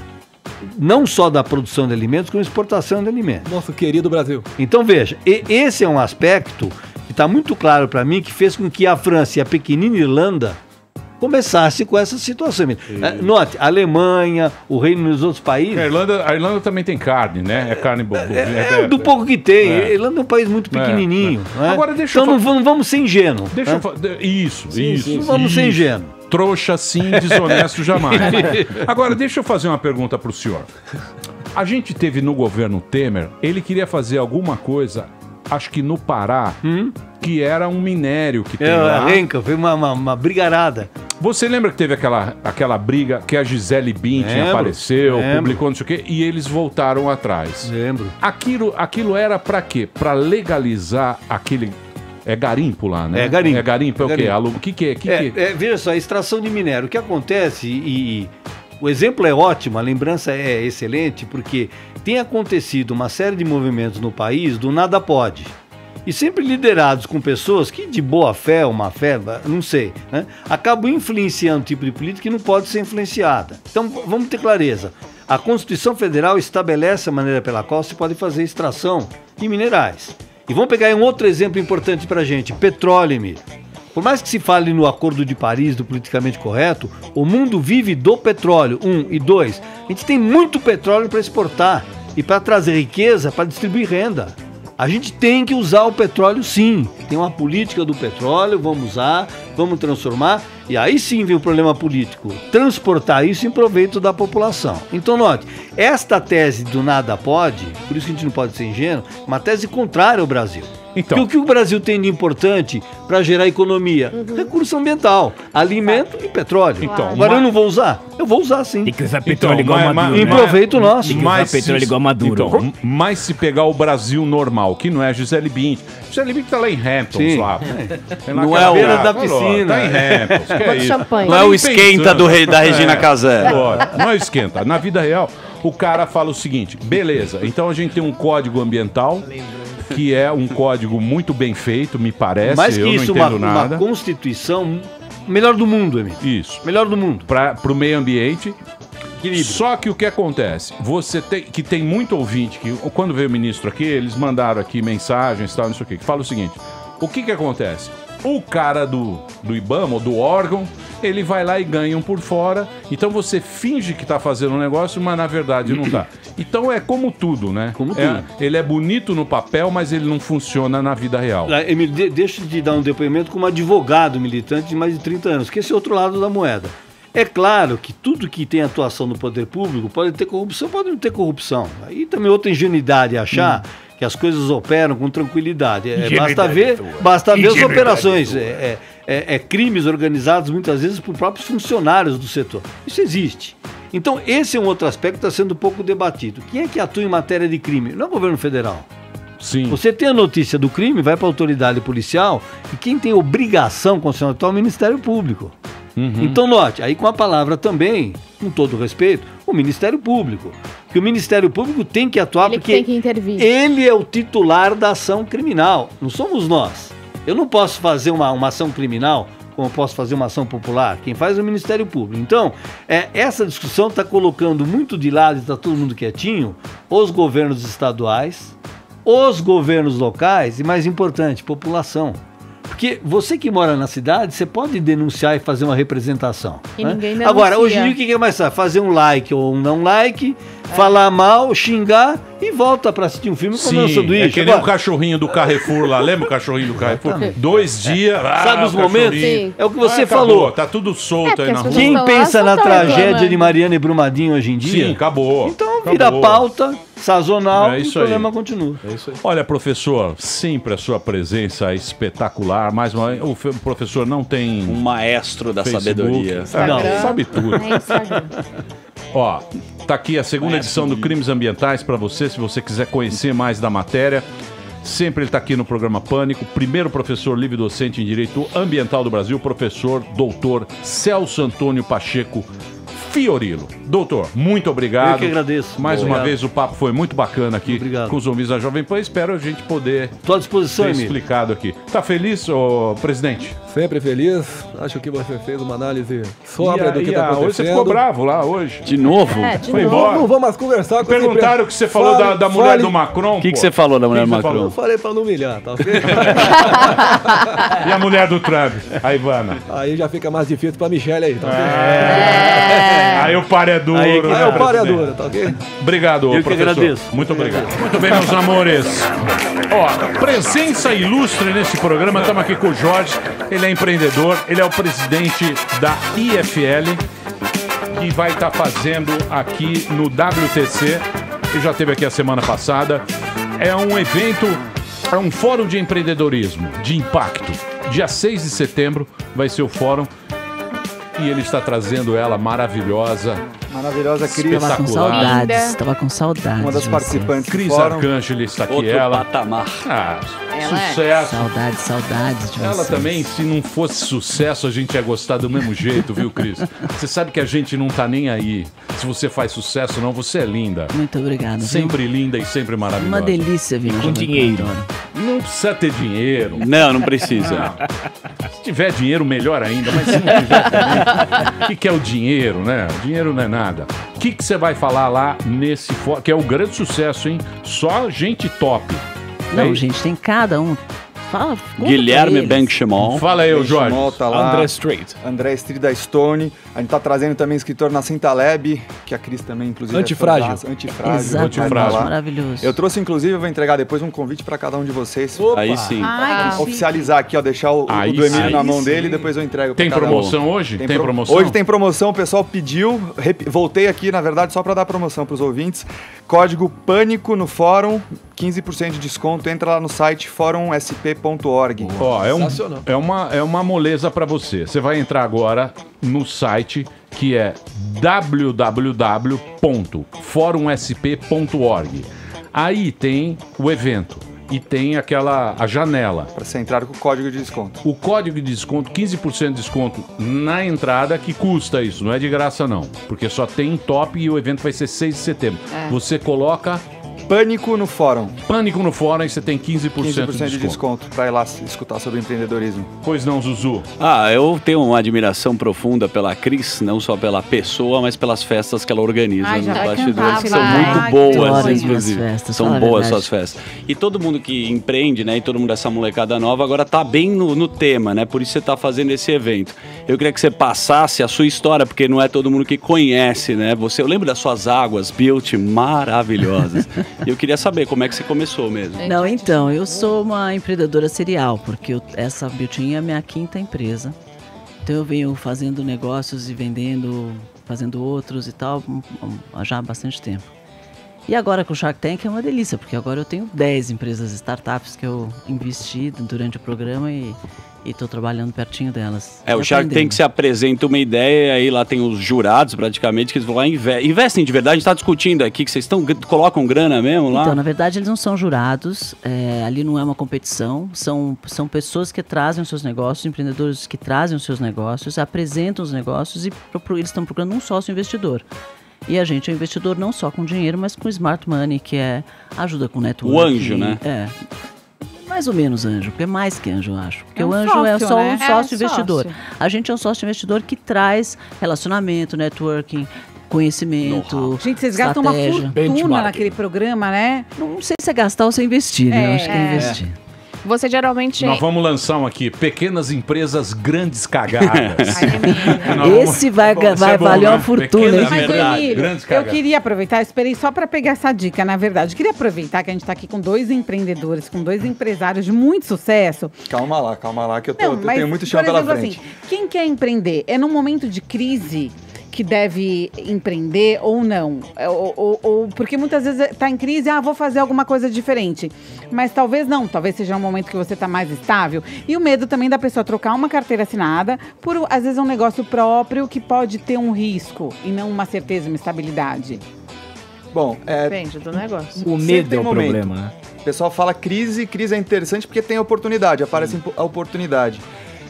não só da produção de alimentos, como exportação de alimentos. Nosso querido Brasil. Então, veja, e, esse é um aspecto que está muito claro para mim, que fez com que a França e a pequenina Irlanda começasse com essa situação. É, note, a Alemanha, o Reino Unido e os outros países... A Irlanda, a Irlanda também tem carne, né? É carne boa. É, é, do pouco que tem. É. A Irlanda é um país muito pequenininho. É, é. Né? Agora, deixa então eu não, não vamos ser ingênuos. Deixa né? eu Isso, sim, isso. Sim, não vamos isso. ser ingênuos. Trouxa sim, desonesto jamais. Agora, deixa eu fazer uma pergunta para o senhor. A gente teve no governo Temer, ele queria fazer alguma coisa, acho que no Pará, hum? que era um minério que tem é, lá. Renca, foi uma, uma, uma brigarada. Você lembra que teve aquela, aquela briga que a Gisele Bündchen apareceu, lembro. publicou não sei o quê, e eles voltaram atrás? Lembro. Aquilo, aquilo era para quê? Para legalizar aquele... É garimpo lá, né? É garimpo. É garimpo, é, é o quê? Aluno, o que que é? Que é, que... é veja só, extração de minério. O que acontece, e, e o exemplo é ótimo, a lembrança é excelente, porque tem acontecido uma série de movimentos no país do nada pode. E sempre liderados com pessoas que, de boa fé ou má fé, não sei, né, acabam influenciando um tipo de política que não pode ser influenciada. Então, vamos ter clareza. A Constituição Federal estabelece a maneira pela qual se pode fazer extração de minerais. E vamos pegar um outro exemplo importante pra gente, petróleo, Emílio. Por mais que se fale no Acordo de Paris, do politicamente correto, o mundo vive do petróleo, um, e dois, a gente tem muito petróleo para exportar e para trazer riqueza, para distribuir renda. A gente tem que usar o petróleo sim, tem uma política do petróleo, vamos usar, vamos transformar, e aí sim vem o problema político, transportar isso em proveito da população. Então note, esta tese do nada pode, por isso que a gente não pode ser ingênuo, é uma tese contrária ao Brasil. Então. Porque o que o Brasil tem de importante para gerar economia? Uhum. Recurso ambiental, alimento e petróleo. Então, Agora eu não vou usar? Eu vou usar sim. Tem que usar petróleo então, igual mas, Maduro. Em proveito nosso. Tem que usar mas petróleo se, igual Maduro. Então, mas se pegar o Brasil normal, que não é a Gisele Bündchen. Gisele Bündchen tá lá em Hamptons, sim. lá. É. Não é a beira da piscina. Tá em Hamptons. Que é isso? Não é o esquenta do rei, da Regina Casé. É, não é o esquenta. Na vida real, o cara fala o seguinte, beleza, então a gente tem um código ambiental, que é um código muito bem feito, me parece, Mais que eu isso, não entendo uma, nada. uma constituição melhor do mundo, Emílio. Isso. Melhor do mundo. Para o meio ambiente. Equilíbrio. Só que o que acontece? Você tem, que tem muito ouvinte, que quando veio o ministro aqui, eles mandaram aqui mensagens, tal, não sei o quê, que fala o seguinte, o que que acontece? O cara do, do IBAMA, ou do órgão, ele vai lá e ganha um por fora. Então você finge que tá fazendo um negócio, mas na verdade não tá. Então é como tudo, né? Como é, tudo. Ele é bonito no papel, mas ele não funciona na vida real. Ah, Emílio, de, deixa eu te dar um depoimento como advogado militante de mais de trinta anos, que esse é outro lado da moeda. É claro que tudo que tem atuação no poder público pode ter corrupção, pode não ter corrupção. Aí também outra ingenuidade achar... Hum. que as coisas operam com tranquilidade. É, basta ver, basta ver as operações. É, é, é crimes organizados muitas vezes por próprios funcionários do setor. Isso existe. Então, esse é um outro aspecto que está sendo um pouco debatido. Quem é que atua em matéria de crime? Não é o governo federal. Sim. Você tem a notícia do crime, vai para a autoridade policial, e quem tem obrigação constitucional é o Ministério Público. Uhum. Então, note, aí com a palavra também, com todo respeito, o Ministério Público. Que o Ministério Público tem que atuar ele porque tem que intervir. Ele é o titular da ação criminal, não somos nós. Eu não posso fazer uma, uma ação criminal como eu posso fazer uma ação popular. Quem faz é o Ministério Público. Então, é, essa discussão está colocando muito de lado, e está todo mundo quietinho, os governos estaduais, os governos locais e, mais importante, população. Porque você que mora na cidade, você pode denunciar e fazer uma representação. E né? ninguém denuncia. Agora, hoje em dia, o que é mais fácil? Fazer um like ou um não like, é. falar mal, xingar e volta pra assistir um filme e comer um sanduíche. É que nem o cachorrinho do Carrefour lá. Lembra o cachorrinho do Carrefour? Dois dias. Ah, sabe os momentos? Sim. É o que você ah, falou. Acabou, tá tudo solto é, aí na rua. Quem pensa na tragédia de Mariana e Brumadinho hoje em dia? Sim, acabou. Então acabou. vira pauta sazonal é e o problema continua. É isso aí. Olha, professor, sempre a sua presença é espetacular. Mais uma, o professor não tem... Um maestro da Facebook. sabedoria. É, não, sabe tudo. É Instagram. Ó, tá aqui a segunda edição do Crimes Ambientais para você, se você quiser conhecer mais da matéria. Sempre ele tá aqui no programa Pânico. Primeiro professor livre docente em Direito Ambiental do Brasil, professor doutor Celso Antônio Pacheco Fiorilo. Doutor, muito obrigado. Eu que agradeço. Mais Obrigado. uma vez o papo foi muito bacana aqui Obrigado. com os ouvintes da Jovem Pan. Espero a gente poder Tô à disposição, ter Emílio. explicado aqui. Tá feliz, ô, presidente? Sempre feliz. Acho que você fez uma análise sóbria E a- do que e está a- acontecendo. Hoje você ficou bravo lá hoje. De novo? É, de Foi novo. embora. Não vamos mais conversar com Perguntaram o que você falou da, da mulher do Macron. O que, que pô. você falou da mulher que do que você Macron? Eu falei pra não humilhar, tá ok? E a mulher do Trump, a Ivana? Aí já fica mais difícil pra Michelle aí, tá ok? É. Aí o par é duro. Aí, né, aí o par é presidente? duro, tá ok? Obrigado, Eu que professor. agradeço. Muito obrigado. Muito bem, meus amores. Ó, presença ilustre nesse programa. Estamos aqui com o Jorge. Ele é empreendedor, ele é o presidente da I F L, que vai estar fazendo aqui no W T C. Ele já esteve aqui a semana passada. É um evento, é um fórum de empreendedorismo, de impacto. Dia seis de setembro vai ser o fórum. E ele está trazendo ela maravilhosa. Maravilhosa Cris. Tava com saudades, tava com saudades. Uma das participantes Cris do fórum. Arcângeles está aqui, Outro ela. patamar. Ah, Ela é. sucesso. Saudades, saudades de Ela vocês. também, se não fosse sucesso, a gente ia gostar do mesmo jeito, viu, Cris? Você sabe que a gente não tá nem aí. Se você faz sucesso ou não, você é linda. Muito obrigado. viu? Sempre linda e sempre maravilhosa. Uma delícia vir Com dinheiro. Não precisa ter dinheiro. Não, não precisa. Não. Se tiver dinheiro, melhor ainda. Mas se não tiver também, o que, que é o dinheiro, né? Dinheiro não é nada. O que, que você vai falar lá nesse fórum? Que é o grande sucesso, hein? Só gente top. Não, É isso? gente, tem cada um. Fala, conta Guilherme pra eles. Benchimol. Fala aí, ô Jorge. Benchimol tá lá. André Street. André Street da Stone. A gente tá trazendo também escritor Nassim Taleb, que a Cris também, inclusive. Antifrágil. É fãzaça. Antifrágil. Exatamente, vai tá lá. maravilhoso. Eu trouxe, inclusive, eu vou entregar depois um convite pra cada um de vocês. Opa. Aí sim. Ai, que Oficializar aqui, ó, deixar o, o Aí do Emílio sim. na mão Aí dele sim. e depois eu entrego pra Tem cada um. promoção hoje? Tem, pro- promoção? Hoje tem promoção, o pessoal pediu, rep- voltei aqui, na verdade, só para dar promoção para os ouvintes. Código PâNICO no fórum, quinze por cento de desconto, entra lá no site fórum s p ponto org. Ó, é, um, Sensacional. é, uma, é uma moleza pra você. Você vai entrar agora no site que é w w w ponto fórum s p ponto org. Aí tem o evento e tem aquela a janela. Para você entrar com o código de desconto. O código de desconto, quinze por cento de desconto na entrada, que custa isso, não é de graça não. Porque só tem top e o evento vai ser seis de setembro. É. Você coloca Pânico no fórum. Pânico no fórum e você tem quinze por cento, quinze por cento de de desconto. desconto para ir lá escutar sobre empreendedorismo. Pois não, Zuzu? Ah, eu tenho uma admiração profunda pela Cris, não só pela pessoa, mas pelas festas que ela organiza Ai, nos já vai bastidores, cantar, que são vai. muito Ai, boas, adoro as minhas inclusive. festas, São fala a boas verdade. suas festas. E todo mundo que empreende, né, e todo mundo dessa molecada nova, agora tá bem no, no tema, né? Por isso você tá fazendo esse evento. Eu queria que você passasse a sua história, porque não é todo mundo que conhece, né? Você, eu lembro das suas águas, Built, maravilhosas. E eu queria saber como é que você começou mesmo. Não, então, eu sou uma empreendedora serial, porque eu- essa Beauty é a minha quinta empresa. Então eu venho fazendo negócios e vendendo, fazendo outros e tal, hum, hum, há já há bastante tempo. E agora com o Shark Tank é uma delícia, porque agora eu tenho dez empresas startups que eu investi durante o programa e estou trabalhando pertinho delas. É, E o Shark aprendendo. Tank se apresenta uma ideia, e aí lá tem os jurados praticamente, que eles vão lá e inve- investem de verdade. A gente tá discutindo aqui que vocês estão, colocam grana mesmo lá. Então, na verdade, eles não são jurados, é, ali não é uma competição, são, são pessoas que trazem os seus negócios, empreendedores que trazem os seus negócios, apresentam os negócios e pro- eles estão procurando um sócio investidor. E a gente é investidor não só com dinheiro, mas com smart money, que é ajuda com network. O anjo, né? É. Mais ou menos anjo, porque é mais que anjo, eu acho. Porque É um o anjo é sócio, só né? um É, sócio investidor. sócio. A gente é um sócio investidor que traz relacionamento, networking, conhecimento. Gente, vocês gastam uma estratégia. fortuna naquele programa, né? Não sei se é gastar ou se é investir, né? Eu acho que é investir. Você geralmente... Nós vamos lançar um aqui, pequenas empresas, grandes cagadas. Esse vai, Bom, isso vai é bom, valer né? uma fortuna, Pequenas hein? Mas, verdade, Emílio, grandes eu cagadas. queria aproveitar, eu esperei só para pegar essa dica, na verdade. Eu queria aproveitar que a gente está aqui com dois empreendedores, com dois empresários de muito sucesso. Calma lá, calma lá, que eu, tô, Não, eu mas, tenho muito chão por pela exemplo, frente. assim, quem quer empreender é num momento de crise que deve empreender ou não? Ou, ou, ou- porque muitas vezes está em crise, ah, vou fazer alguma coisa diferente. Mas talvez não, talvez seja um momento que você está mais estável. E o medo também da pessoa trocar uma carteira assinada por, às vezes, um negócio próprio que pode ter um risco e não uma certeza, uma estabilidade. Bom, é, Depende do negócio. O sempre medo tem é o momento. problema, né? O pessoal fala crise, crise é interessante porque tem oportunidade, aparece a oportunidade.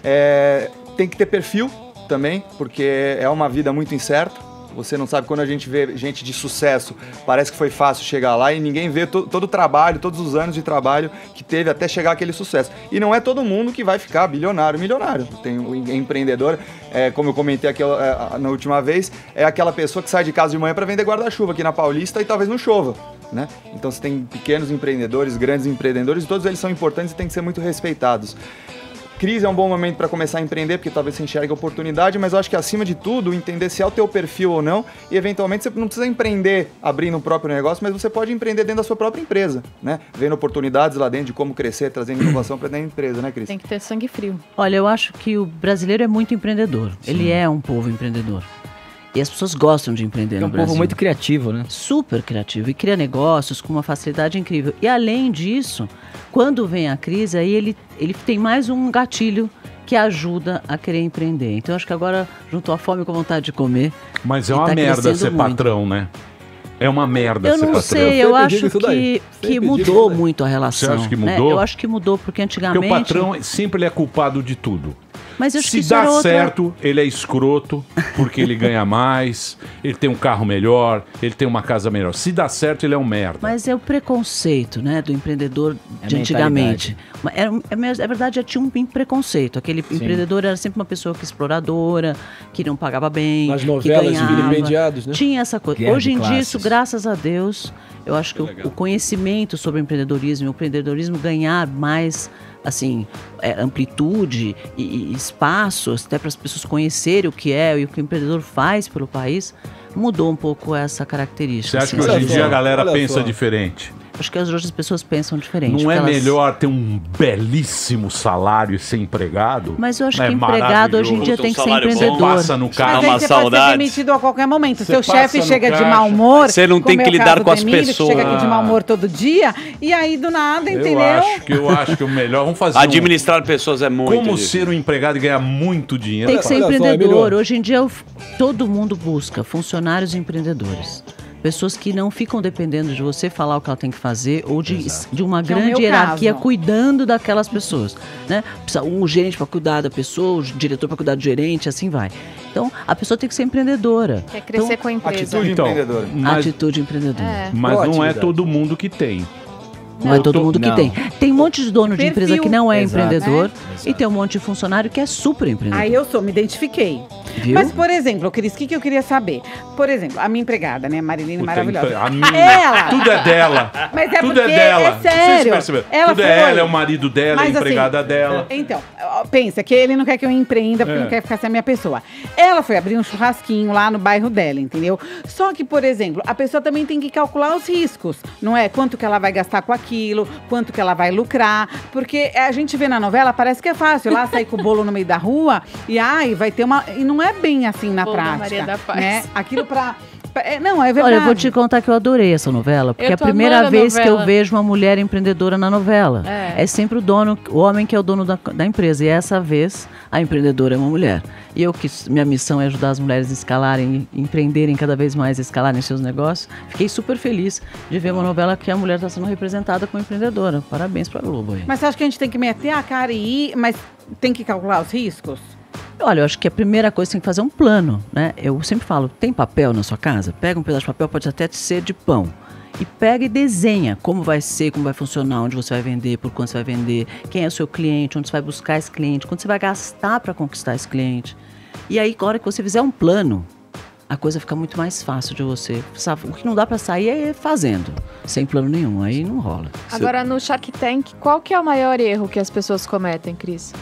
É, tem que ter perfil também, porque é uma vida muito incerta. Você não sabe, quando a gente vê gente de sucesso, parece que foi fácil chegar lá e ninguém vê to- todo o trabalho, todos os anos de trabalho que teve até chegar aquele sucesso. E não é todo mundo que vai ficar bilionário, milionário. Tem o em- empreendedor, é, como eu comentei aqui é, na última vez, é aquela pessoa que sai de casa de manhã para vender guarda-chuva aqui na Paulista e talvez não chova. Né? Então você tem pequenos empreendedores, grandes empreendedores, e todos eles são importantes e têm que ser muito respeitados. Crise é um bom momento para começar a empreender, porque talvez você enxergue a oportunidade, mas eu acho que acima de tudo, entender se é o teu perfil ou não, e eventualmente você não precisa empreender abrindo um próprio negócio, mas você pode empreender dentro da sua própria empresa, né? Vendo oportunidades lá dentro de como crescer, trazendo inovação para dentro da empresa, né, Cris? Tem que ter sangue frio. Olha, eu acho que o brasileiro é muito empreendedor. Ele é um povo empreendedor. E as pessoas gostam de empreender É no um Brasil. povo muito criativo, né? Super criativo e cria negócios com uma facilidade incrível. E além disso, quando vem a crise, aí ele, ele tem mais um gatilho que ajuda a querer empreender. Então, acho que agora juntou a fome com a vontade de comer. Mas é e uma tá merda crescendo ser muito. patrão, né? É uma merda Eu ser não patrão. sei, eu acho que, que mudou muito a relação. Você acha que né? mudou? Eu acho que mudou, porque antigamente... Porque o patrão sempre ele é culpado de tudo. Mas eu acho que Se isso era dá outra- certo, ele é escroto, porque ele ganha mais, ele tem um carro melhor, ele tem uma casa melhor. Se dá certo, ele é um merda. Mas é o preconceito, né, do empreendedor É a de antigamente. Mas Era, é, mes- é verdade, já tinha um preconceito. Aquele empreendedor era sempre uma pessoa que exploradora, que não pagava bem, Nas que novelas de ganhava. vilipendiados, né? Tinha essa coisa. Guerra Hoje de em dia, classes. isso, graças a Deus, eu acho que o, o conhecimento sobre o empreendedorismo, o empreendedorismo ganhar mais assim, é, amplitude e, e espaço, até para as pessoas conhecerem o que é e o que o empreendedor faz pelo país, mudou um pouco essa característica. Você acha assim, que hoje em sabe? dia a galera Olha pensa só. diferente? Acho que hoje as pessoas pensam diferente. Não é porque elas- melhor ter um belíssimo salário e ser empregado? Mas eu acho É que empregado hoje em dia maravilhoso. tem que ser Salário bom. empreendedor. Passa no carro, Mas aí você pode ser demitido a qualquer momento. Você Seu passa chefe no chega de caixa. mau humor. Você não tem como que é o lidar caso com do as Emílio, que pessoas. chega aqui de mau humor todo dia. E aí, do nada, Eu entendeu? acho que eu acho que o melhor vamos fazer um- Administrar pessoas é muito como difícil. ser um empregado e ganhar muito dinheiro. Tem que ser Olha só, empreendedor. Emílio. Hoje em dia, o- todo mundo busca funcionários empreendedores. Pessoas que não ficam dependendo de você falar o que ela tem que fazer ou de, de uma Que é o grande meu hierarquia caso. cuidando daquelas pessoas. Né? Precisa um gerente para cuidar da pessoa, o diretor para cuidar do gerente, assim vai. Então, a pessoa tem que ser empreendedora. Quer crescer Então, com a empresa. Atitude empreendedora. Mas- Atitude empreendedora. É. Mas não é Proatividade. todo mundo que tem. Não é Eu todo tô- mundo que não. tem. Tem um monte de dono de Perfil. empresa que não é Exato. empreendedor É. e tem um monte de funcionário que é super empreendedor. Aí eu sou, me identifiquei. Viu? Mas, por exemplo, Cris, o que, que eu queria saber? Por exemplo, a minha empregada, né, Mariline, Puta, maravilhosa. a minha- Ela! Tudo é dela. Mas é Tudo porque é dela. é sério. Vocês perceberam? Ela Tudo foi. é ela, é o marido dela, Mas, é a empregada assim, dela. Então, ó, pensa que ele não quer que eu empreenda porque É. não quer ficar sem a minha pessoa. Ela foi abrir um churrasquinho lá no bairro dela, entendeu? Só que, por exemplo, a pessoa também tem que calcular os riscos, não é? Quanto que ela vai gastar com aquilo, quanto que ela vai lucrar, porque a gente vê na novela, parece que é fácil, lá sair com o bolo no meio da rua e ai, vai ter uma... E não é bem assim na Bolo da prática, Maria da Paz. né? Aquilo pra... pra- é, não, é verdade. Olha, eu vou te contar que eu adorei essa novela, porque Eu é a tô primeira amando a vez que eu novela. vejo uma mulher empreendedora na novela. É. É sempre o dono, o homem que é o dono da, da empresa. E essa vez, a empreendedora é uma mulher. E eu, que minha missão é ajudar as mulheres a escalarem, empreenderem cada vez mais, a escalarem seus negócios. Fiquei super feliz de ver uma novela que a mulher está sendo representada como empreendedora. Parabéns pra Globo aí. Mas você acha que a gente tem que meter a cara e ir, mas tem que calcular os riscos? Olha, eu acho que a primeira coisa tem que fazer um plano, né? Eu sempre falo, tem papel na sua casa? Pega um pedaço de papel, pode até ser de pão. E pega e desenha como vai ser, como vai funcionar, onde você vai vender, por quanto você vai vender, quem é o seu cliente, onde você vai buscar esse cliente, quanto você vai gastar para conquistar esse cliente. E aí, na hora que você fizer um plano, a coisa fica muito mais fácil de você. Sabe? O que não dá para sair é fazendo, sem plano nenhum, aí não rola. Agora, no Shark Tank, qual que é o maior erro que as pessoas cometem, Cris?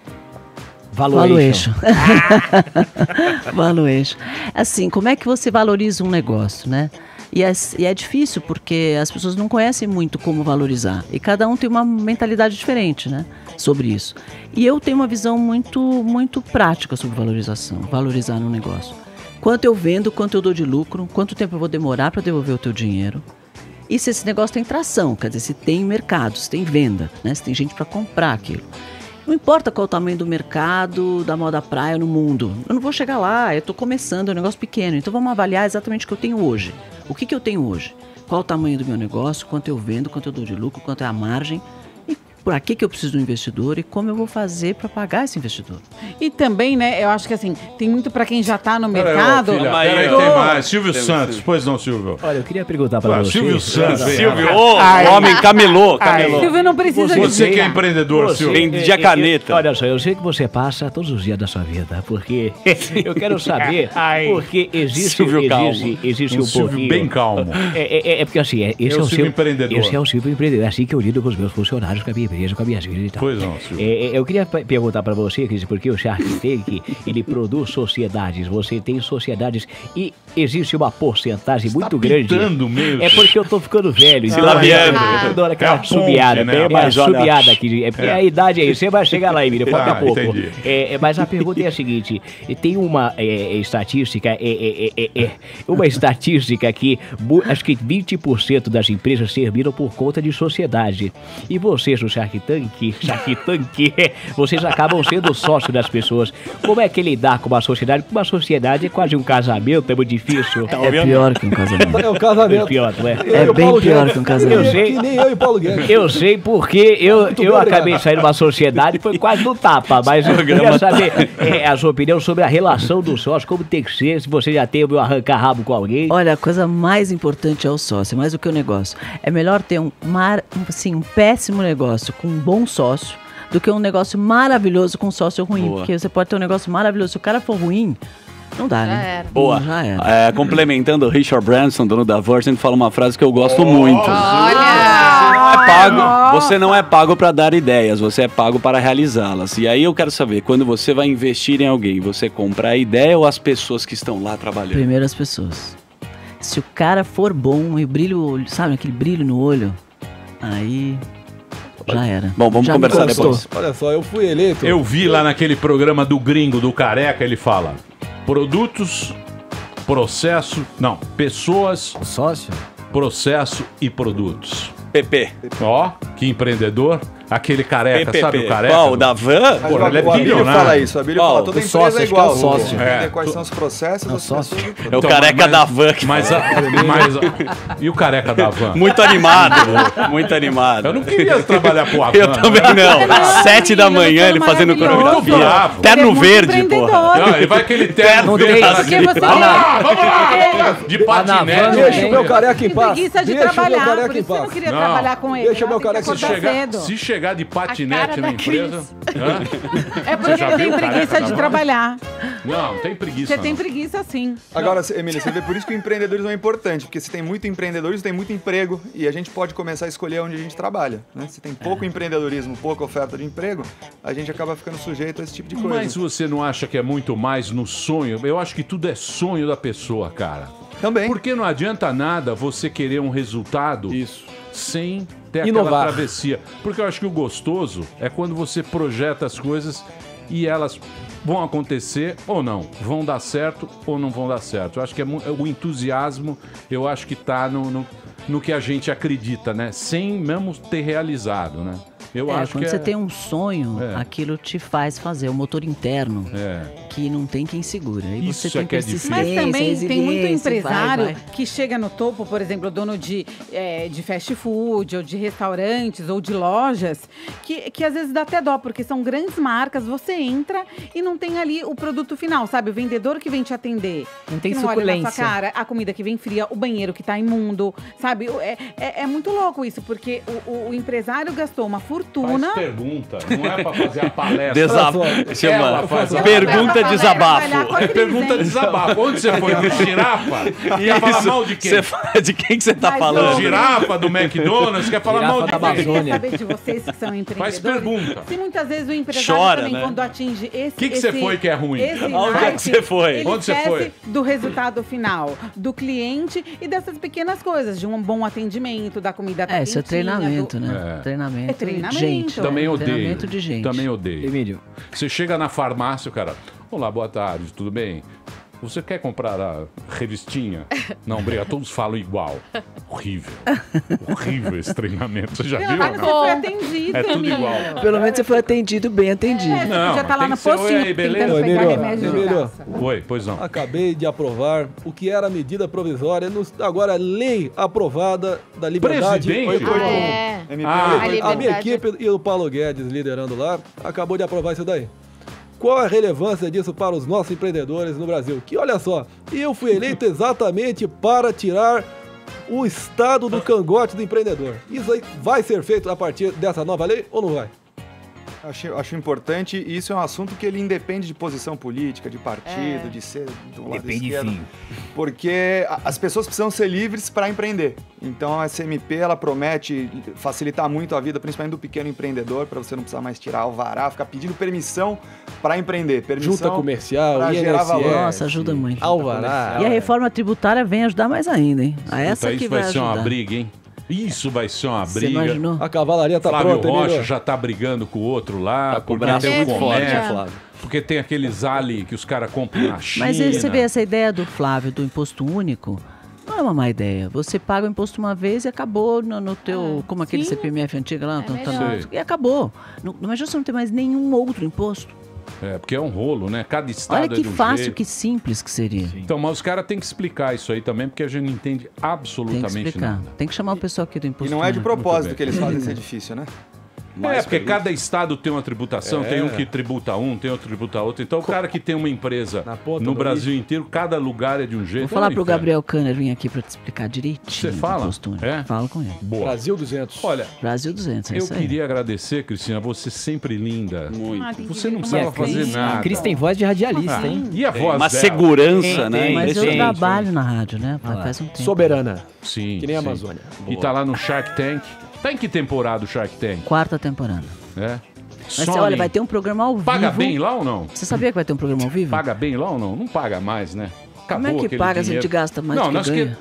Valuation. Valuation. Assim, como é que você valoriza um negócio, né? E é, e é difícil porque as pessoas não conhecem muito como valorizar. E cada um tem uma mentalidade diferente, né? Sobre isso. E eu tenho uma visão muito, muito prática sobre valorização, valorizar no negócio. quanto eu vendo, quanto eu dou de lucro, quanto tempo eu vou demorar para devolver o teu dinheiro. E se esse negócio tem tração, quer dizer, se tem mercado, se tem venda, né? Se tem gente para comprar aquilo. Não importa qual o tamanho do mercado da moda praia no mundo. Eu não vou chegar lá, eu estou começando, é um negócio pequeno. Então vamos avaliar exatamente o que eu tenho hoje. O que, que eu tenho hoje? Qual o tamanho do meu negócio, quanto eu vendo, quanto eu dou de lucro, quanto é a margem. Por que que eu preciso do investidor e como eu vou fazer para pagar esse investidor. E também, né, eu acho que assim, tem muito para quem já tá no Pera mercado. Aí, ó, filha, pera aí, tem mais. Silvio Santos, pois não, Silvio? Olha, eu queria perguntar para ah, você. Silvio Santos. Silvio, o homem camelô, camelô. Silvio não precisa Você, de você que é empreendedor, Você- Silvio. Tem dia caneta. Olha só, eu sei que você passa todos os dias da sua vida, porque eu quero saber, porque existe, Silvio calmo. existe, existe Um um, Silvio pouquinho... bem calmo. É, é- é porque assim, é- esse É é, o o Silvio seu empreendedor. Esse é o Silvio empreendedor, é assim que eu lido com os meus funcionários, com a minha empresa, com as minhas vidas e tal. Pois não, Silvio. É, é, eu queria pe- perguntar para você, Cris, porque o Shark Tank, ele produz sociedades, você tem sociedades e existe uma porcentagem muito grande. pitando mesmo. É porque eu tô ficando velho. Você então tá eu- vendo? eu dou É a aquela ponte, subiada, né? né? Uma Mas olha- subiada aqui. É porque É. a idade é isso. Você vai chegar lá, Emílio, daqui Ah, a pouco. entendi. É, é, mas a pergunta é a seguinte: tem uma é, é, estatística, é, é, é, é, é, uma estatística que bu- acho que vinte por cento das empresas serviram por conta de sociedade. E vocês, no Shark Tank, Shark Tank, vocês acabam sendo sócio das pessoas. Como é que lidar com uma sociedade? Porque uma sociedade é quase um casamento, é muito difícil. É pior que um casamento. É um casamento. É pior, não é? É bem pior que um casamento. Eu sei, Que nem eu e Paulo Guedes. eu sei porque eu, Muito eu bem, acabei obrigado. de sair de uma sociedade e foi quase no tapa, mas eu queria saber é, a sua opinião sobre a relação dos sócios, como tem que ser, se você já teve um arranca-rabo com alguém. Olha, a coisa mais importante é o sócio, mais do que o negócio. É melhor ter um, mar, assim, um péssimo negócio com um bom sócio do que um negócio maravilhoso com um sócio ruim. Boa. Porque você pode ter um negócio maravilhoso. Se o cara for ruim, não dá, né? era. Boa. Já era. É, complementando o Richard Branson, dono da Virgin, fala uma frase que eu gosto muito. Olha! É pago, você não é pago para dar ideias, você é pago para realizá-las. E aí eu quero saber, quando você vai investir em alguém, você compra a ideia ou as pessoas que estão lá trabalhando? Primeiro as pessoas. Se o cara for bom e brilho, sabe, aquele brilho no olho, aí já era. Bom, vamos Já me conversar conquistou. depois. Olha só, eu fui eleito. Eu vi lá naquele programa do gringo, do Careca, ele fala: produtos, processo, não, pessoas, Sócio? processo e produtos. P P. Ó, que empreendedor. Aquele careca, P P P. sabe o careca? Qual? O da van? Mas Porra, o, ele é o Abílio bilionário. fala isso, o Abílio Qual? fala, toda O empresa sócio, é acho que é igual. o sócio. Entender É. quais são os processos, as sócio. pessoas. É o Então, careca mas- da van. que Mas, fala. a, mas a- e o careca da van? Muito animado, muito animado. Eu não queria trabalhar pro Havan. Eu também não. Sete da manhã ele fazendo maravilhoso. coreografia. Terno Ele é muito verde, empreendedor. porra. Não, ele vai aquele terno Não verde. tem- lá Porque naquele- você- Vamos lá, vamos lá, vamos lá. De patinete. Van, Deixa o meu careca em Tem paz. preguiça de Deixa o meu trabalhar, careca por em isso você não paz. queria Não. trabalhar com ele. Deixa ela meu tem que careca Se acordar chegar, cedo. se chegar de patinete cara na da empresa... Hã? É porque Você já ele tem viu o careca preguiça da de van? trabalhar. Não, não tem preguiça. Você tem não. preguiça sim. Agora, Emília, você vê por isso que o empreendedorismo é importante, porque se tem muito empreendedorismo, tem muito emprego e a gente pode começar a escolher onde a gente trabalha. Né? Se tem pouco empreendedorismo, pouca oferta de emprego, a gente acaba ficando sujeito a esse tipo de coisa. Mas você não acha que é muito mais no sonho? Eu acho que tudo é sonho da pessoa, cara. Também. Porque não adianta nada você querer um resultado Isso. sem ter Inovar. aquela travessia. Porque eu acho que o gostoso é quando você projeta as coisas e elas vão acontecer ou não, vão dar certo ou não vão dar certo. Eu acho que é mu- o entusiasmo, eu acho que tá no, no, no que a gente acredita, né? Sem mesmo ter realizado, né? Eu É, acho quando que você é... tem um sonho, É. aquilo te faz fazer, o motor interno, É. que não tem quem segura. E Isso você é tem que é difícil. persistência, Mas também tem muito resiliência, empresário vai, vai. que chega no topo, por exemplo, dono de, é, de fast food, ou de restaurantes, ou de lojas, que, que às vezes dá até dó, porque são grandes marcas, você entra e não tem ali o produto final, sabe? O vendedor que vem te atender. Não tem que não olha na sua suculência. cara, a comida que vem fria, o banheiro que tá imundo, sabe? É, é, é muito louco isso, porque o, o- o empresário gastou uma fortuna. Faz pergunta, não é pra fazer a palestra. Desab... Ela Chama. faz a Pergunta Ela vai desabafo. trabalhar com a É crise, pergunta hein? de desabafo. Onde você foi? No girafa? Quer falar Isso. mal de quem? Você fala de quem que você tá Mas, falando? ô, Girafa do McDonald's? Quer falar Girafa mal de da quem? Eu queria Amazônia. saber de vocês que são empreendedores. Faz pergunta. Se muitas vezes o empresário Chora, também, né? quando atinge esse... Que que você esse- foi que é ruim? Esse Aonde é que naipe, você foi? Ele Onde você esquece foi? do resultado final, do cliente e dessas pequenas coisas, de um bom atendimento, da comida É, isso é quentinha, treinamento, do- né? É. Treinamento, É treinamento. de gente. Também né? odeio. Treinamento de gente. Também odeio. Emílio. Você chega na farmácia, o cara... Olá, boa tarde, tudo bem? Você quer comprar a revistinha? Não, Brega, todos falam igual. Horrível. Horrível esse treinamento. Você já Pelo viu? menos você foi atendido, É tudo menino. igual. Pelo menos você foi atendido, bem atendido. É, Não, já tá lá tem no que ser, postinho, oi aí, beleza? tentando pegar Emílio, remédio de Emílio. graça. Oi, pois não. Acabei de aprovar o que era medida provisória, nos- agora lei aprovada da liberdade. Presidente? Oi, oi, Ah, oi. é. M P, Ah. a, A minha liberdade. equipe e o Paulo Guedes liderando lá acabou de aprovar isso daí. Qual a relevância disso para os nossos empreendedores no Brasil? Que olha só, eu fui eleito exatamente para tirar o estado do cangote do empreendedor. Isso aí vai ser feito a partir dessa nova lei ou não vai? Acho, acho importante, e isso é um assunto que ele independe de posição política, de partido, É. de ser do lado Depende, esquerdo. sim. Porque a- as pessoas precisam ser livres para empreender. Então a S M P ela promete facilitar muito a vida, principalmente do pequeno empreendedor, para você não precisar mais tirar alvará, ficar pedindo permissão para empreender. Permissão Junta comercial, pra I N gerar S S. valor. Nossa, ajuda muito. Alvará. E a reforma tributária vem ajudar mais ainda, hein? A essa Puta, que isso vai vai ser ajudar. uma briga, hein? Isso vai ser uma Você briga. imaginou? A cavalaria tá Flávio pronta, Rocha Emílio. já tá brigando com o outro lá. Tá com o porque braço tem muito o forte, comércio, Flávio. Porque tem aqueles ali que os caras compram na China. Mas aí você vê essa ideia do Flávio, do imposto único, não é uma má ideia. Você paga o imposto uma vez e acabou no, no teu... como aquele sim. C P M F antigo lá. tá- tá- melhor. e acabou. Não, não é justo não ter mais nenhum outro imposto. É, porque é um rolo, né? Cada estado Olha é que de um fácil, jeito. que simples que seria. Então, mas os caras têm que explicar isso aí também, porque a gente não entende Tem que absolutamente explicar. nada. Tem que chamar o pessoal aqui do E imposto não é de único. propósito bem. que eles fazem ser difícil, né? É, porque cada estado tem uma tributação, É. tem um que tributa um, tem outro que tributa outro. Então, o cara que tem uma empresa ponta no do Brasil inteiro, cada lugar é de um jeito. Vou falar É um pro inferno. Gabriel Kahner vir aqui pra te explicar direitinho. Você do fala? imposto único. É? Falo com ele. Boa. Brasil duzentos. Olha, Brasil duzentos, é eu isso aí. queria agradecer, Cristina, você sempre linda. Muito. Ah, tem que Você ver não como precisava é que fazer isso. nada. A Cris tem voz de radialista, Ah, hein? E a voz Uma dela? segurança, Tem, né? tem, Mas eu Impressionante, trabalho na rádio, né? Faz um tempo. Soberana. Sim. Que nem a sim. Amazônia. E tá lá no Shark Tank. Tá em que temporada o Shark Tank? Quarta temporada. É. Mas olha, vai ter um programa ao vivo. Paga bem lá ou não? Você sabia que vai ter um programa ao vivo? Paga bem lá ou não? Não paga mais, né? Como é que aquele paga se a gente dinheiro. gasta mais Não, do que nós ganha?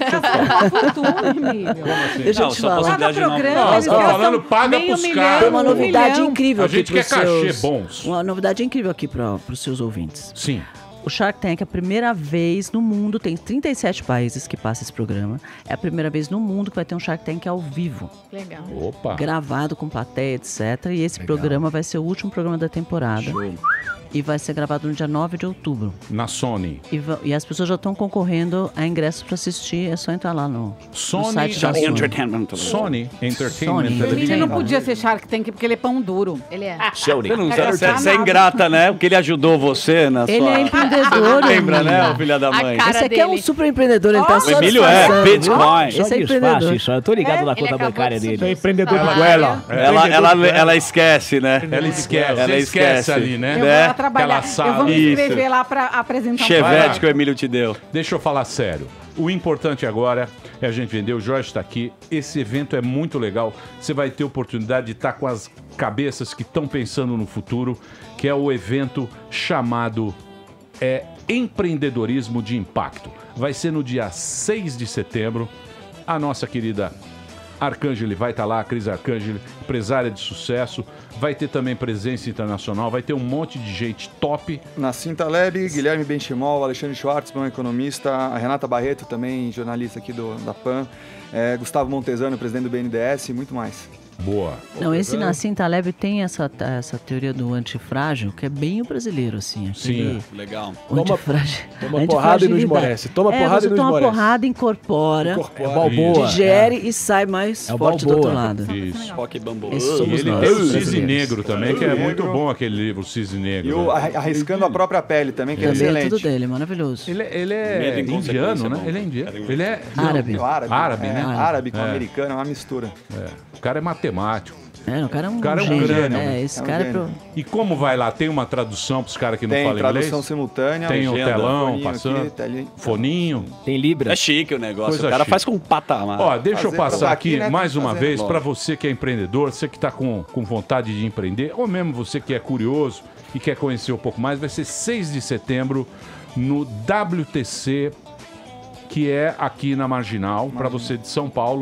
Como assim? Deixa eu Não, te só falar. possibilidade Cada não. programa, Não, eles tô falando, gastam paga meio pros milhão, caras. Tem uma um novidade milhão. incrível A aqui gente quer pros cachê seus... bons. Uma novidade incrível aqui para os seus ouvintes. Sim. O Shark Tank é a primeira vez no mundo, tem trinta e sete países que passa esse programa. É a primeira vez no mundo que vai ter um Shark Tank ao vivo. Legal. Opa. Gravado com plateia, etcétera. E esse programa vai ser o último programa da temporada. Show. E vai ser gravado no dia nove de outubro. Na Sony. E, va- e as pessoas já estão concorrendo a ingressos para assistir. É só entrar lá no, no Sony site da Sony. Entertainment. Sony Entertainment Sony. O Television. menino não podia ser Shark Tank porque ele é pão duro. Ele é. Você não É sabe, você, danado. você é ingrata, né? Porque ele ajudou você na Ele sua... é empreendedor, Lembra, né, Emílio? o filho da A mãe? cara Esse aqui é um dele. super empreendedor, ele tá O só Emílio é, disfarçando, viu? Bitcoin. Esse é Só empreendedor. desfácil, só. Eu tô ligado É, na ele conta acabou bancária de dele. subir. É empreendedor Tá. de goela. Ela, ela, ela esquece, né? Ela esquece, Ela ela esquece esquece. ali, né? Eu vou Né? lá trabalhar. Aquela sala. Eu vou me Isso. inscrever lá pra apresentar um Chevette que o Emílio te deu. Deixa eu falar sério. O importante agora é a gente vender. O Jorge está aqui. Esse evento é muito legal. Você vai ter oportunidade de estar com as cabeças que estão pensando no futuro, que é o evento chamado é, Empreendedorismo de Impacto. Vai ser no dia seis de setembro. A nossa querida Arcângeli vai estar lá, a Cris Arcângeli, empresária de sucesso. Vai ter também presença internacional, vai ter um monte de gente top. Nassim Taleb, Guilherme Benchimol, Alexandre Schwartzman, economista, a Renata Barreto, também jornalista aqui do, da PAN, é, Gustavo Montesano, presidente do B N D E S e muito mais. Boa. Não, esse Nassim Taleb tem essa, essa teoria do antifrágil, que é bem o brasileiro, assim. Aquele Sim. Legal. o Toma- antifrágil. toma a porrada e não antifragilidade. esmorece. Toma é, porrada você e não toma esmorece. porrada, incorpora, Incorpora. É o Balboa. digere e sai mais É o forte do outro Balboa. lado. Isso. Rock Bambu. Esse E somos ele nós, tem o Cisne brasileiros. Negro também, que é Cisne muito Negro. bom aquele livro, o Cisne E Negro. o né? Arri- Arriscando a Própria Pele também, que é Também é excelente. tudo dele, maravilhoso. Ele, ele é Medo em indiano, consequência, né? não. Ele é indiano. Ele é Árabe. É o árabe, Árabe, é, né? Árabe com É. americano, é uma mistura. É. O cara é matemático. É, o cara é um, O cara é um gênio. crânio, É, né? esse É um cara é gênio. pro... E como vai lá? Tem uma tradução para os caras que não Tem falam tradução inglês? simultânea. Tem um legenda, telão foninho passando? aqui, telinha. Foninho? Tem Libra. É chique o negócio. Coisa o cara chique. faz com um patamar. Ó, deixa Fazer eu passar pra aqui daqui, né, mais tem que uma fazer. vez para Lógico. você que é empreendedor, você que está com, com vontade de empreender, ou mesmo você que é curioso e quer conhecer um pouco mais, vai ser seis de setembro no W T C, que é aqui na Marginal, para você de São Paulo.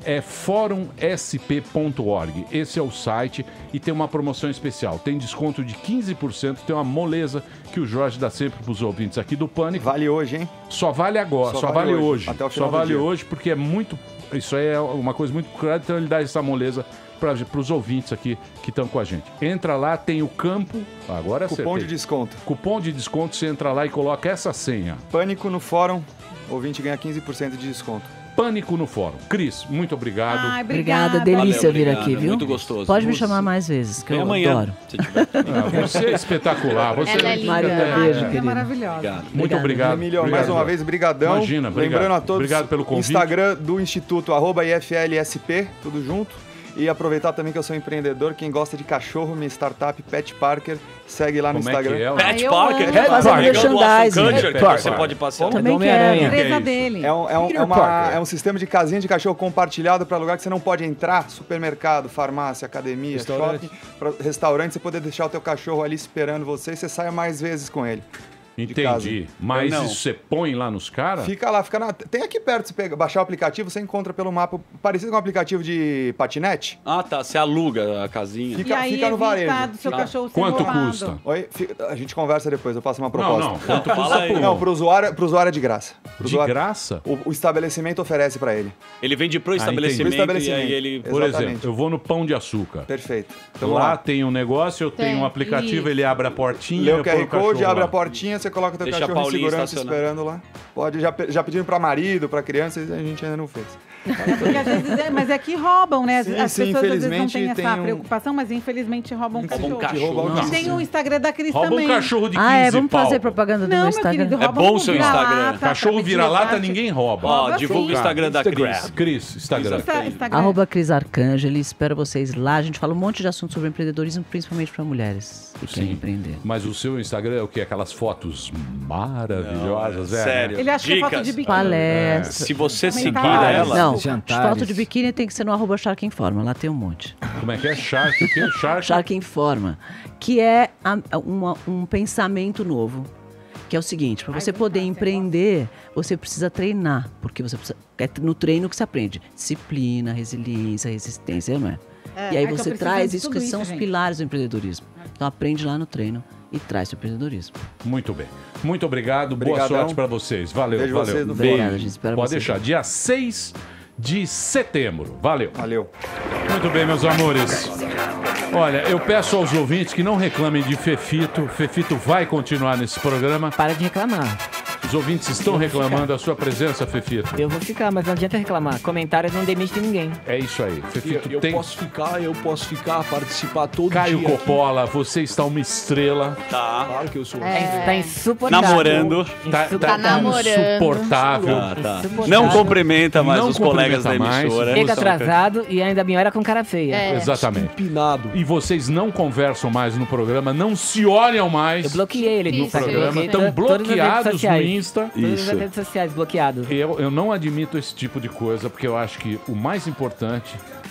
é fórum s p ponto org. Esse é o site e tem uma promoção especial. Tem desconto de quinze por cento, tem uma moleza que o Jorge dá sempre para os ouvintes aqui do Pânico. Vale hoje, hein? Só vale agora, só, Só vale, vale hoje. hoje, até o Só final do vale dia. hoje porque é muito... Isso aí é uma coisa muito clara, então ele dá essa moleza para os ouvintes aqui que estão com a gente. Entra lá, tem o campo... Agora Cupom acertei. de desconto. Cupom de desconto, você entra lá e coloca essa senha. Pânico no fórum, ouvinte ganha quinze por cento de desconto. Pânico no Fórum. Cris, muito obrigado. Ai, Obrigada, delícia Valeu, vir obrigado, aqui, viu? muito gostoso. Pode me Você- chamar mais vezes, que Vem eu amanhã, adoro. se tiver. Ah, você é espetacular. Você Ela é linda. Maria, é, beijo, é. querida. É maravilhosa. Obrigado. Muito obrigado. Emílio, mais Obrigado, uma Jorge. vez, brigadão. Imagina, obrigado. Lembrando a todos, Obrigado pelo convite. Instagram do Instituto, arroba I F L S P, tudo junto. E aproveitar também que eu sou empreendedor, quem gosta de cachorro, minha startup Pet Parker, segue lá no Como é que Instagram. é o- Pet eu Parker. amo. Pet Faz Parker. merchandising. Culture, Pet que Parker. você pode passear. Também É quero. A Que é empresa isso? dele. É um, é, um, Peter é, uma- Parker. é um sistema de casinha de cachorro compartilhado para lugar que você não pode entrar, supermercado, farmácia, academia, Restaurante. shopping, pra, restaurante, você poder deixar o teu cachorro ali esperando você e você saia mais vezes com ele. Entendi. Mas Eu não. isso você põe lá nos caras? Fica lá, fica na, tem aqui perto, você pega, baixar o aplicativo, você encontra pelo mapa, parecido com um aplicativo de patinete. Ah, tá. Você aluga a casinha. Fica, E aí fica no evita varejo. do seu Tá. cachorro ser Quanto roubado. custa? Oi, fica- a gente conversa depois, eu passo uma Não, proposta. não. Quanto Fala custa aí. por- Não, pro usuário, pro usuário é de graça. Pro De usuário- graça? O, o estabelecimento oferece para ele. Ele vende pro entendi. estabelecimento, Pro estabelecimento. e aí ele... Por Exatamente. exemplo, eu vou no Pão de Açúcar. Perfeito. Então, lá, vamos lá. tem um negócio, eu tenho Tem, um aplicativo, isso. ele abre a portinha. Lê eu o ponho Q R Code, cachorro abre lá. a portinha, você coloca o teu Deixa a cachorro em Paulinha segurança estacionar. esperando lá. Pode, já, pe- já pedindo para marido, para criança, a gente ainda não fez. Porque às vezes é, mas é que roubam, né? As, Sim, as sim, pessoas às vezes não infelizmente têm essa tem um- preocupação, mas infelizmente roubam um Rouba um cachorro. cachorro. Não. E tem o Instagram da Cris Rouba também. um cachorro de quinze Ah, é, vamos pau. fazer propaganda do Não, meu meu Instagram. querido, É rouba bom com o seu vira-lata, Instagram. Cachorro pra vira-lata medir ninguém rouba. Ó, Rouba divulga o sim. Instagram da Cris. Cris, Instagram. Insta- Instagram. Arroba Cris Arcangeli, espero vocês lá. A gente fala um monte de assuntos sobre empreendedorismo, principalmente para mulheres que querem empreender. Mas o seu Instagram é o quê? Aquelas fotos maravilhosas, é? Sério. Ele acha que é foto Dicas. de biquíni. Palestra. Se você seguir Comentários. ela... Não, jantares. foto de biquíni tem que ser no arroba Shark Informa, lá tem um monte. Como é que é? Shark, o quê? Shark? Shark Informa, que é a- a- uma- um pensamento novo. Que é o seguinte, para você poder empreender, você precisa treinar, porque você precisa, é no treino que se aprende disciplina, resiliência, resistência, não é? É, e aí é que eu você preciso traz de isso tudo que são isso, os gente. pilares do empreendedorismo. Então aprende lá no treino e traz o empreendedorismo. Muito bem. Muito obrigado. Obrigadão. Boa sorte pra vocês. Valeu, Vejo valeu. vocês no Beijo. Obrigada, gente. Espero Pode vocês. deixar. Dia seis de setembro. Valeu. Valeu. Muito bem, meus amores. Olha, eu peço aos ouvintes que não reclamem de Fefito. Fefito vai continuar nesse programa. Para de reclamar. Os ouvintes estão reclamando da sua presença, Fefito. Eu vou ficar, mas não adianta reclamar. Comentário não demite ninguém. É isso aí. Eu, Fefito eu tem... posso ficar, eu posso ficar, participar todo Caio dia. Coppola, você está uma estrela. Tá. Claro que eu sou. É. Tá insuportável. Namorando. Tá, Insuportável. tá namorando. insuportável. Tá, tá. Insuportável. Não cumprimenta mais Não os colegas da cumprimenta mais. emissora. Chega atrasado e ainda bem olha com cara feia. É. Exatamente. Empinado. E vocês não conversam mais no programa, não se olham mais Eu bloqueei ele no disso. programa. Bloqueei Estão to- todas as redes bloqueados no sociais. Insta. Todas as redes sociais bloqueado. Eu, eu não admito esse tipo de coisa, porque eu acho que o mais importante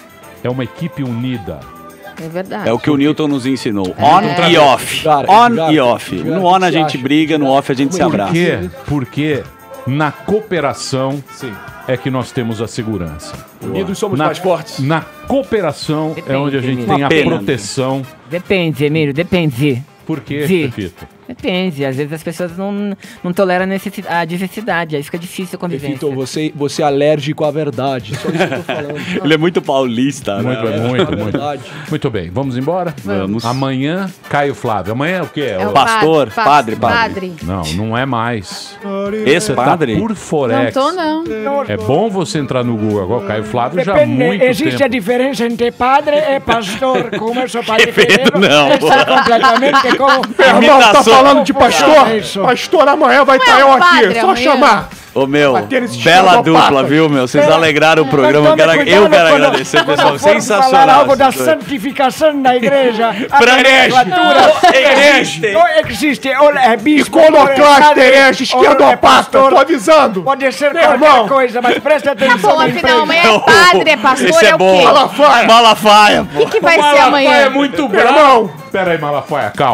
é uma equipe unida. É verdade. É o que o Newton nos ensinou. É. On É. e off. Edgar, On Edgar, e off. Edgar, No on o que a você gente acha? briga, no off a gente se Por abraça. quê? Porque na cooperação Sim. é que nós temos a segurança. Unidos somos Na- mais fortes. Na cooperação é Depende, onde a gente Emílio. tem a Uma pena. proteção. Depende, Emílio, depende. Por quê, Sim. Fefito? Depende. Às vezes as pessoas não, não toleram a, necessi- a diversidade. Aí fica difícil a convivência. Fefito, você, você é alérgico à verdade. Só isso que eu tô falando. Ele é muito paulista, Muito, né? muito, É muito. verdade. Muito bem, vamos embora? Vamos. Amanhã, Caio Flávio. Amanhã é o quê? É o Pastor, pa- padre, pa- padre. Não, não é mais. Esse Você tá padre? por Não Forex. tô, não. É bom você entrar no Google agora, Caio Flávio já há Depende, muito existe a tempo. diferença entre padre e pastor. Como eu sou padre Pedro, Pedro, não. está completamente como... Meu irmão, tá Imitação. falando de pastor? Isso. Pastor amanhã vai estar eu padre aqui, só amanhã. chamar. Ô meu, Bater esses bela psicopatas. dupla, viu, meu? Vocês alegraram o programa. Eu Tome quero, cuidado eu quero quando- agradecer, quando pessoal. for falar Sensacional. algo da essas coisas. santificação da igreja. a Pra herege. nomenclatura Herege. Não existe. Ou é bispo, Iconoclasta, ou é herege, padre, ou é esquerdopata, pastor. tô avisando. Pode ser Meu qualquer irmão. coisa, mas presta Tá atenção bom, na afinal, empresa. amanhã é padre, é pastor, Esse é, é o bom. quê? Malafaia. Malafaia, O pô. que, que vai ser Malafaia amanhã? é muito bravo. Pera aí, Malafaia, calma.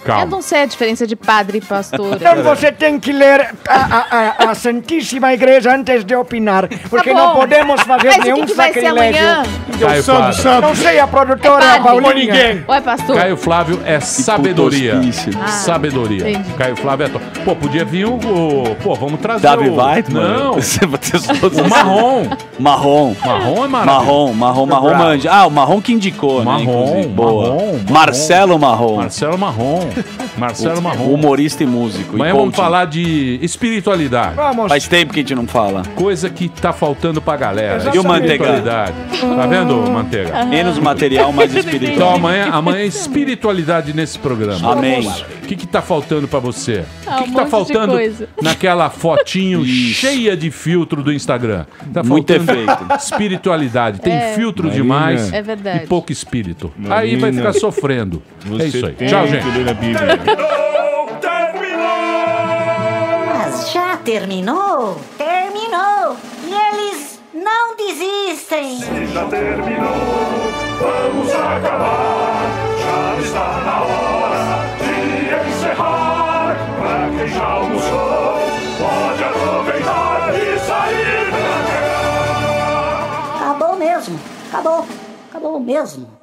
calma. Eu não sei a diferença de padre e pastor. Então você tem que ler a, a, a, a Santíssima Igreja antes de opinar, porque Tá não bom. podemos fazer Mas o nenhum que que vai ser sacrilégio. amanhã? Caio Santo, Flávio. santo. Não sei, a produtora É é a padre. Paulinha. Ou é pastor? Caio Flávio é sabedoria. Ah, sabedoria. entendi. Caio Flávio é top. Pô, podia vir o. o- Pô, vamos trazer Davi o. Weidman? Não. Você vai ter todos O os- marrom. Marrom. Marrom é maravilhoso. Marrom, marrom, marrom Bravo. manja. Ah, o marrom que indicou, né? Marrom, inclusive. Boa. marrom, marrom. Marcelo Marrom. Marcelo Marrom. Marcelo O- Marrom. Humorista e músico. Amanhã e vamos coaching. falar de espiritualidade. Vamos. Faz tempo que a gente não fala. Coisa que tá faltando pra galera. Exatamente. E o Manteiga? Espiritualidade. Tá vendo, Manteiga? Menos material, mais espiritual. Então amanhã, amanhã é espiritualidade nesse programa. Amém. O que que tá faltando pra você? Ah, o que, um que tá monte de falando coisa. naquela fotinho cheia de filtro do Instagram? Tá Muito faltando efeito. espiritualidade. Tem É. filtro Marina. demais É verdade. e pouco espírito. Marina. Aí vai ficar sofrendo. Você é isso aí. tem Tchau, que gente. ler a Bíblia. Mas já terminou? Terminou! E eles não desistem! Se já terminou, vamos acabar. Já está na hora de encerrar. Pra quem já almoçou, pode aproveitar e sair pra cá. Acabou mesmo! Acabou! Acabou mesmo!